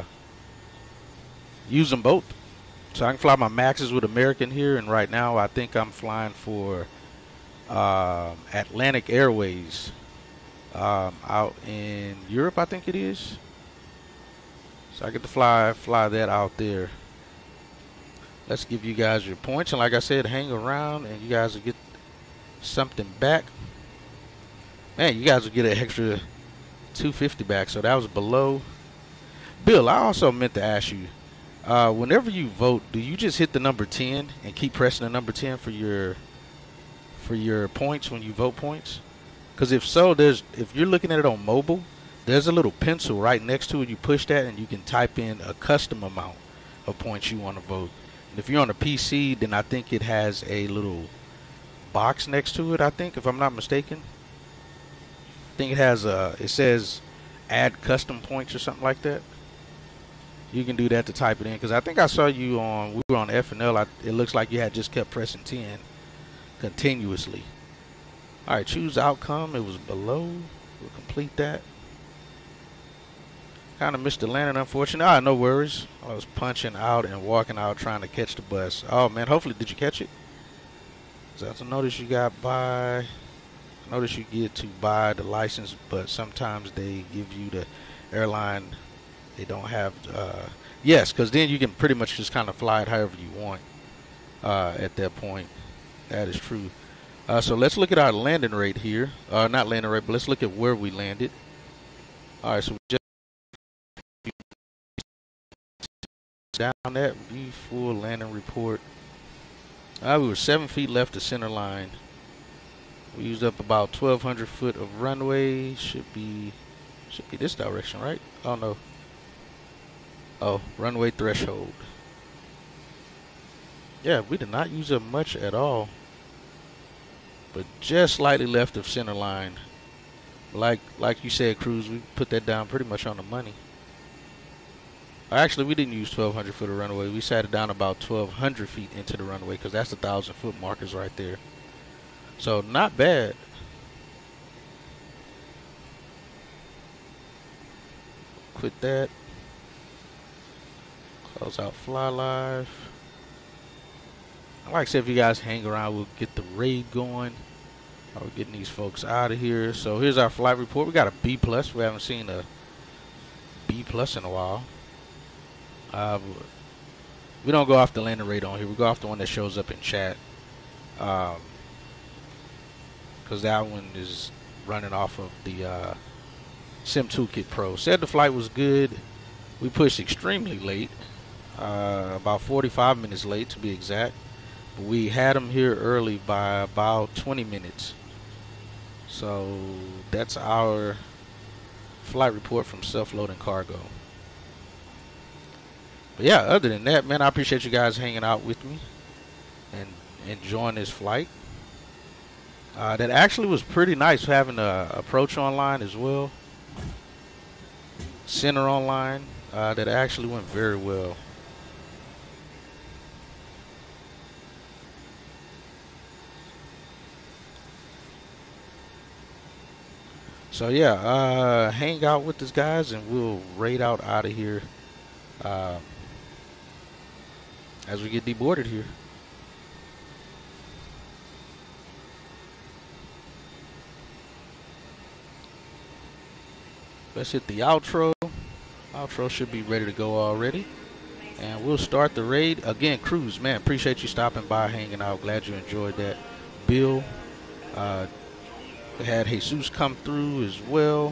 S3: use them both. So I can fly my maxes with American here, and right now I think I'm flying for Atlantic Airways out in Europe, I think it is. So I get to fly that out there. Let's give you guys your points, and like I said, hang around and you guys will get something back. Man, you guys will get an extra 250 back, so that was below. Bill, I also meant to ask you, whenever you vote, do you just hit the number 10 and keep pressing the number 10 for your points when you vote points? Because if so, if you're looking at it on mobile, there's a little pencil right next to it. You push that and you can type in a custom amount of points you want to vote. And if you're on a PC, then I think it has a little box next to it, I think, if I'm not mistaken. I think it has it says add custom points or something like that. You can do that to type it in, because I think I saw you we were on FNL. It looks like you had just kept pressing 10 continuously. All right, choose outcome. It was below. We'll complete that. Kind of missed the landing, unfortunately. No worries. I was punching out and walking out trying to catch the bus. Oh man, hopefully, did you catch it? So I notice you got I notice you get to buy the license, but sometimes they give you the airline. They don't have yes, because then you can pretty much just kind of fly it however you want at that point. That is true. So let's look at our landing rate here. Not landing rate, but let's look at where we landed. All right, so we just down that view full landing report. We were 7 feet left of center line. We used up about 1,200 foot of runway. Should be this direction, right? Oh no. Oh, runway threshold. Yeah, we did not use up much at all, but just slightly left of center line. Like you said, Cruz, we put that down pretty much on the money. Actually, we didn't use 1,200 foot of runway. We sat it down about 1,200 feet into the runway, because that's 1,000 foot markers right there. So not bad. Quit that. Close out Fly Live. Like I said, if you guys hang around, we'll get the raid going. We're getting these folks out of here. So here's our flight report. We got a B+. We haven't seen a B+ in a while. We don't go off the landing rate on here. We go off the one that shows up in chat. Because that one is running off of the Sim Toolkit Pro. Said the flight was good. We pushed extremely late. About 45 minutes late to be exact. But we had them here early by about 20 minutes. So that's our flight report from Self-Loading Cargo. But yeah, other than that, man, I appreciate you guys hanging out with me and enjoying this flight. That actually was pretty nice, having approach online as well. Center online. That actually went very well. So yeah, hang out with us guys, and we'll raid out of here as we get deboarded here. Let's hit the outro. Outro should be ready to go already, and we'll start the raid again. Cruz, man, appreciate you stopping by, hanging out. Glad you enjoyed that. Bill, we had Jesus come through as well.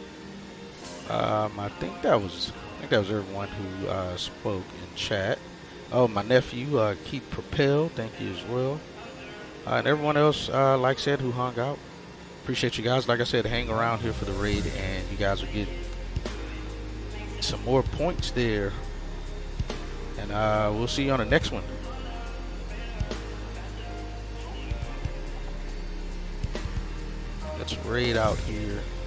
S3: I think that was everyone who spoke in chat. Oh, my nephew, Keith Propel, thank you as well. And everyone else, like I said, who hung out. Appreciate you guys. Like I said, hang around here for the raid, and you guys will get some more points there. And we'll see you on the next one. That's right out here.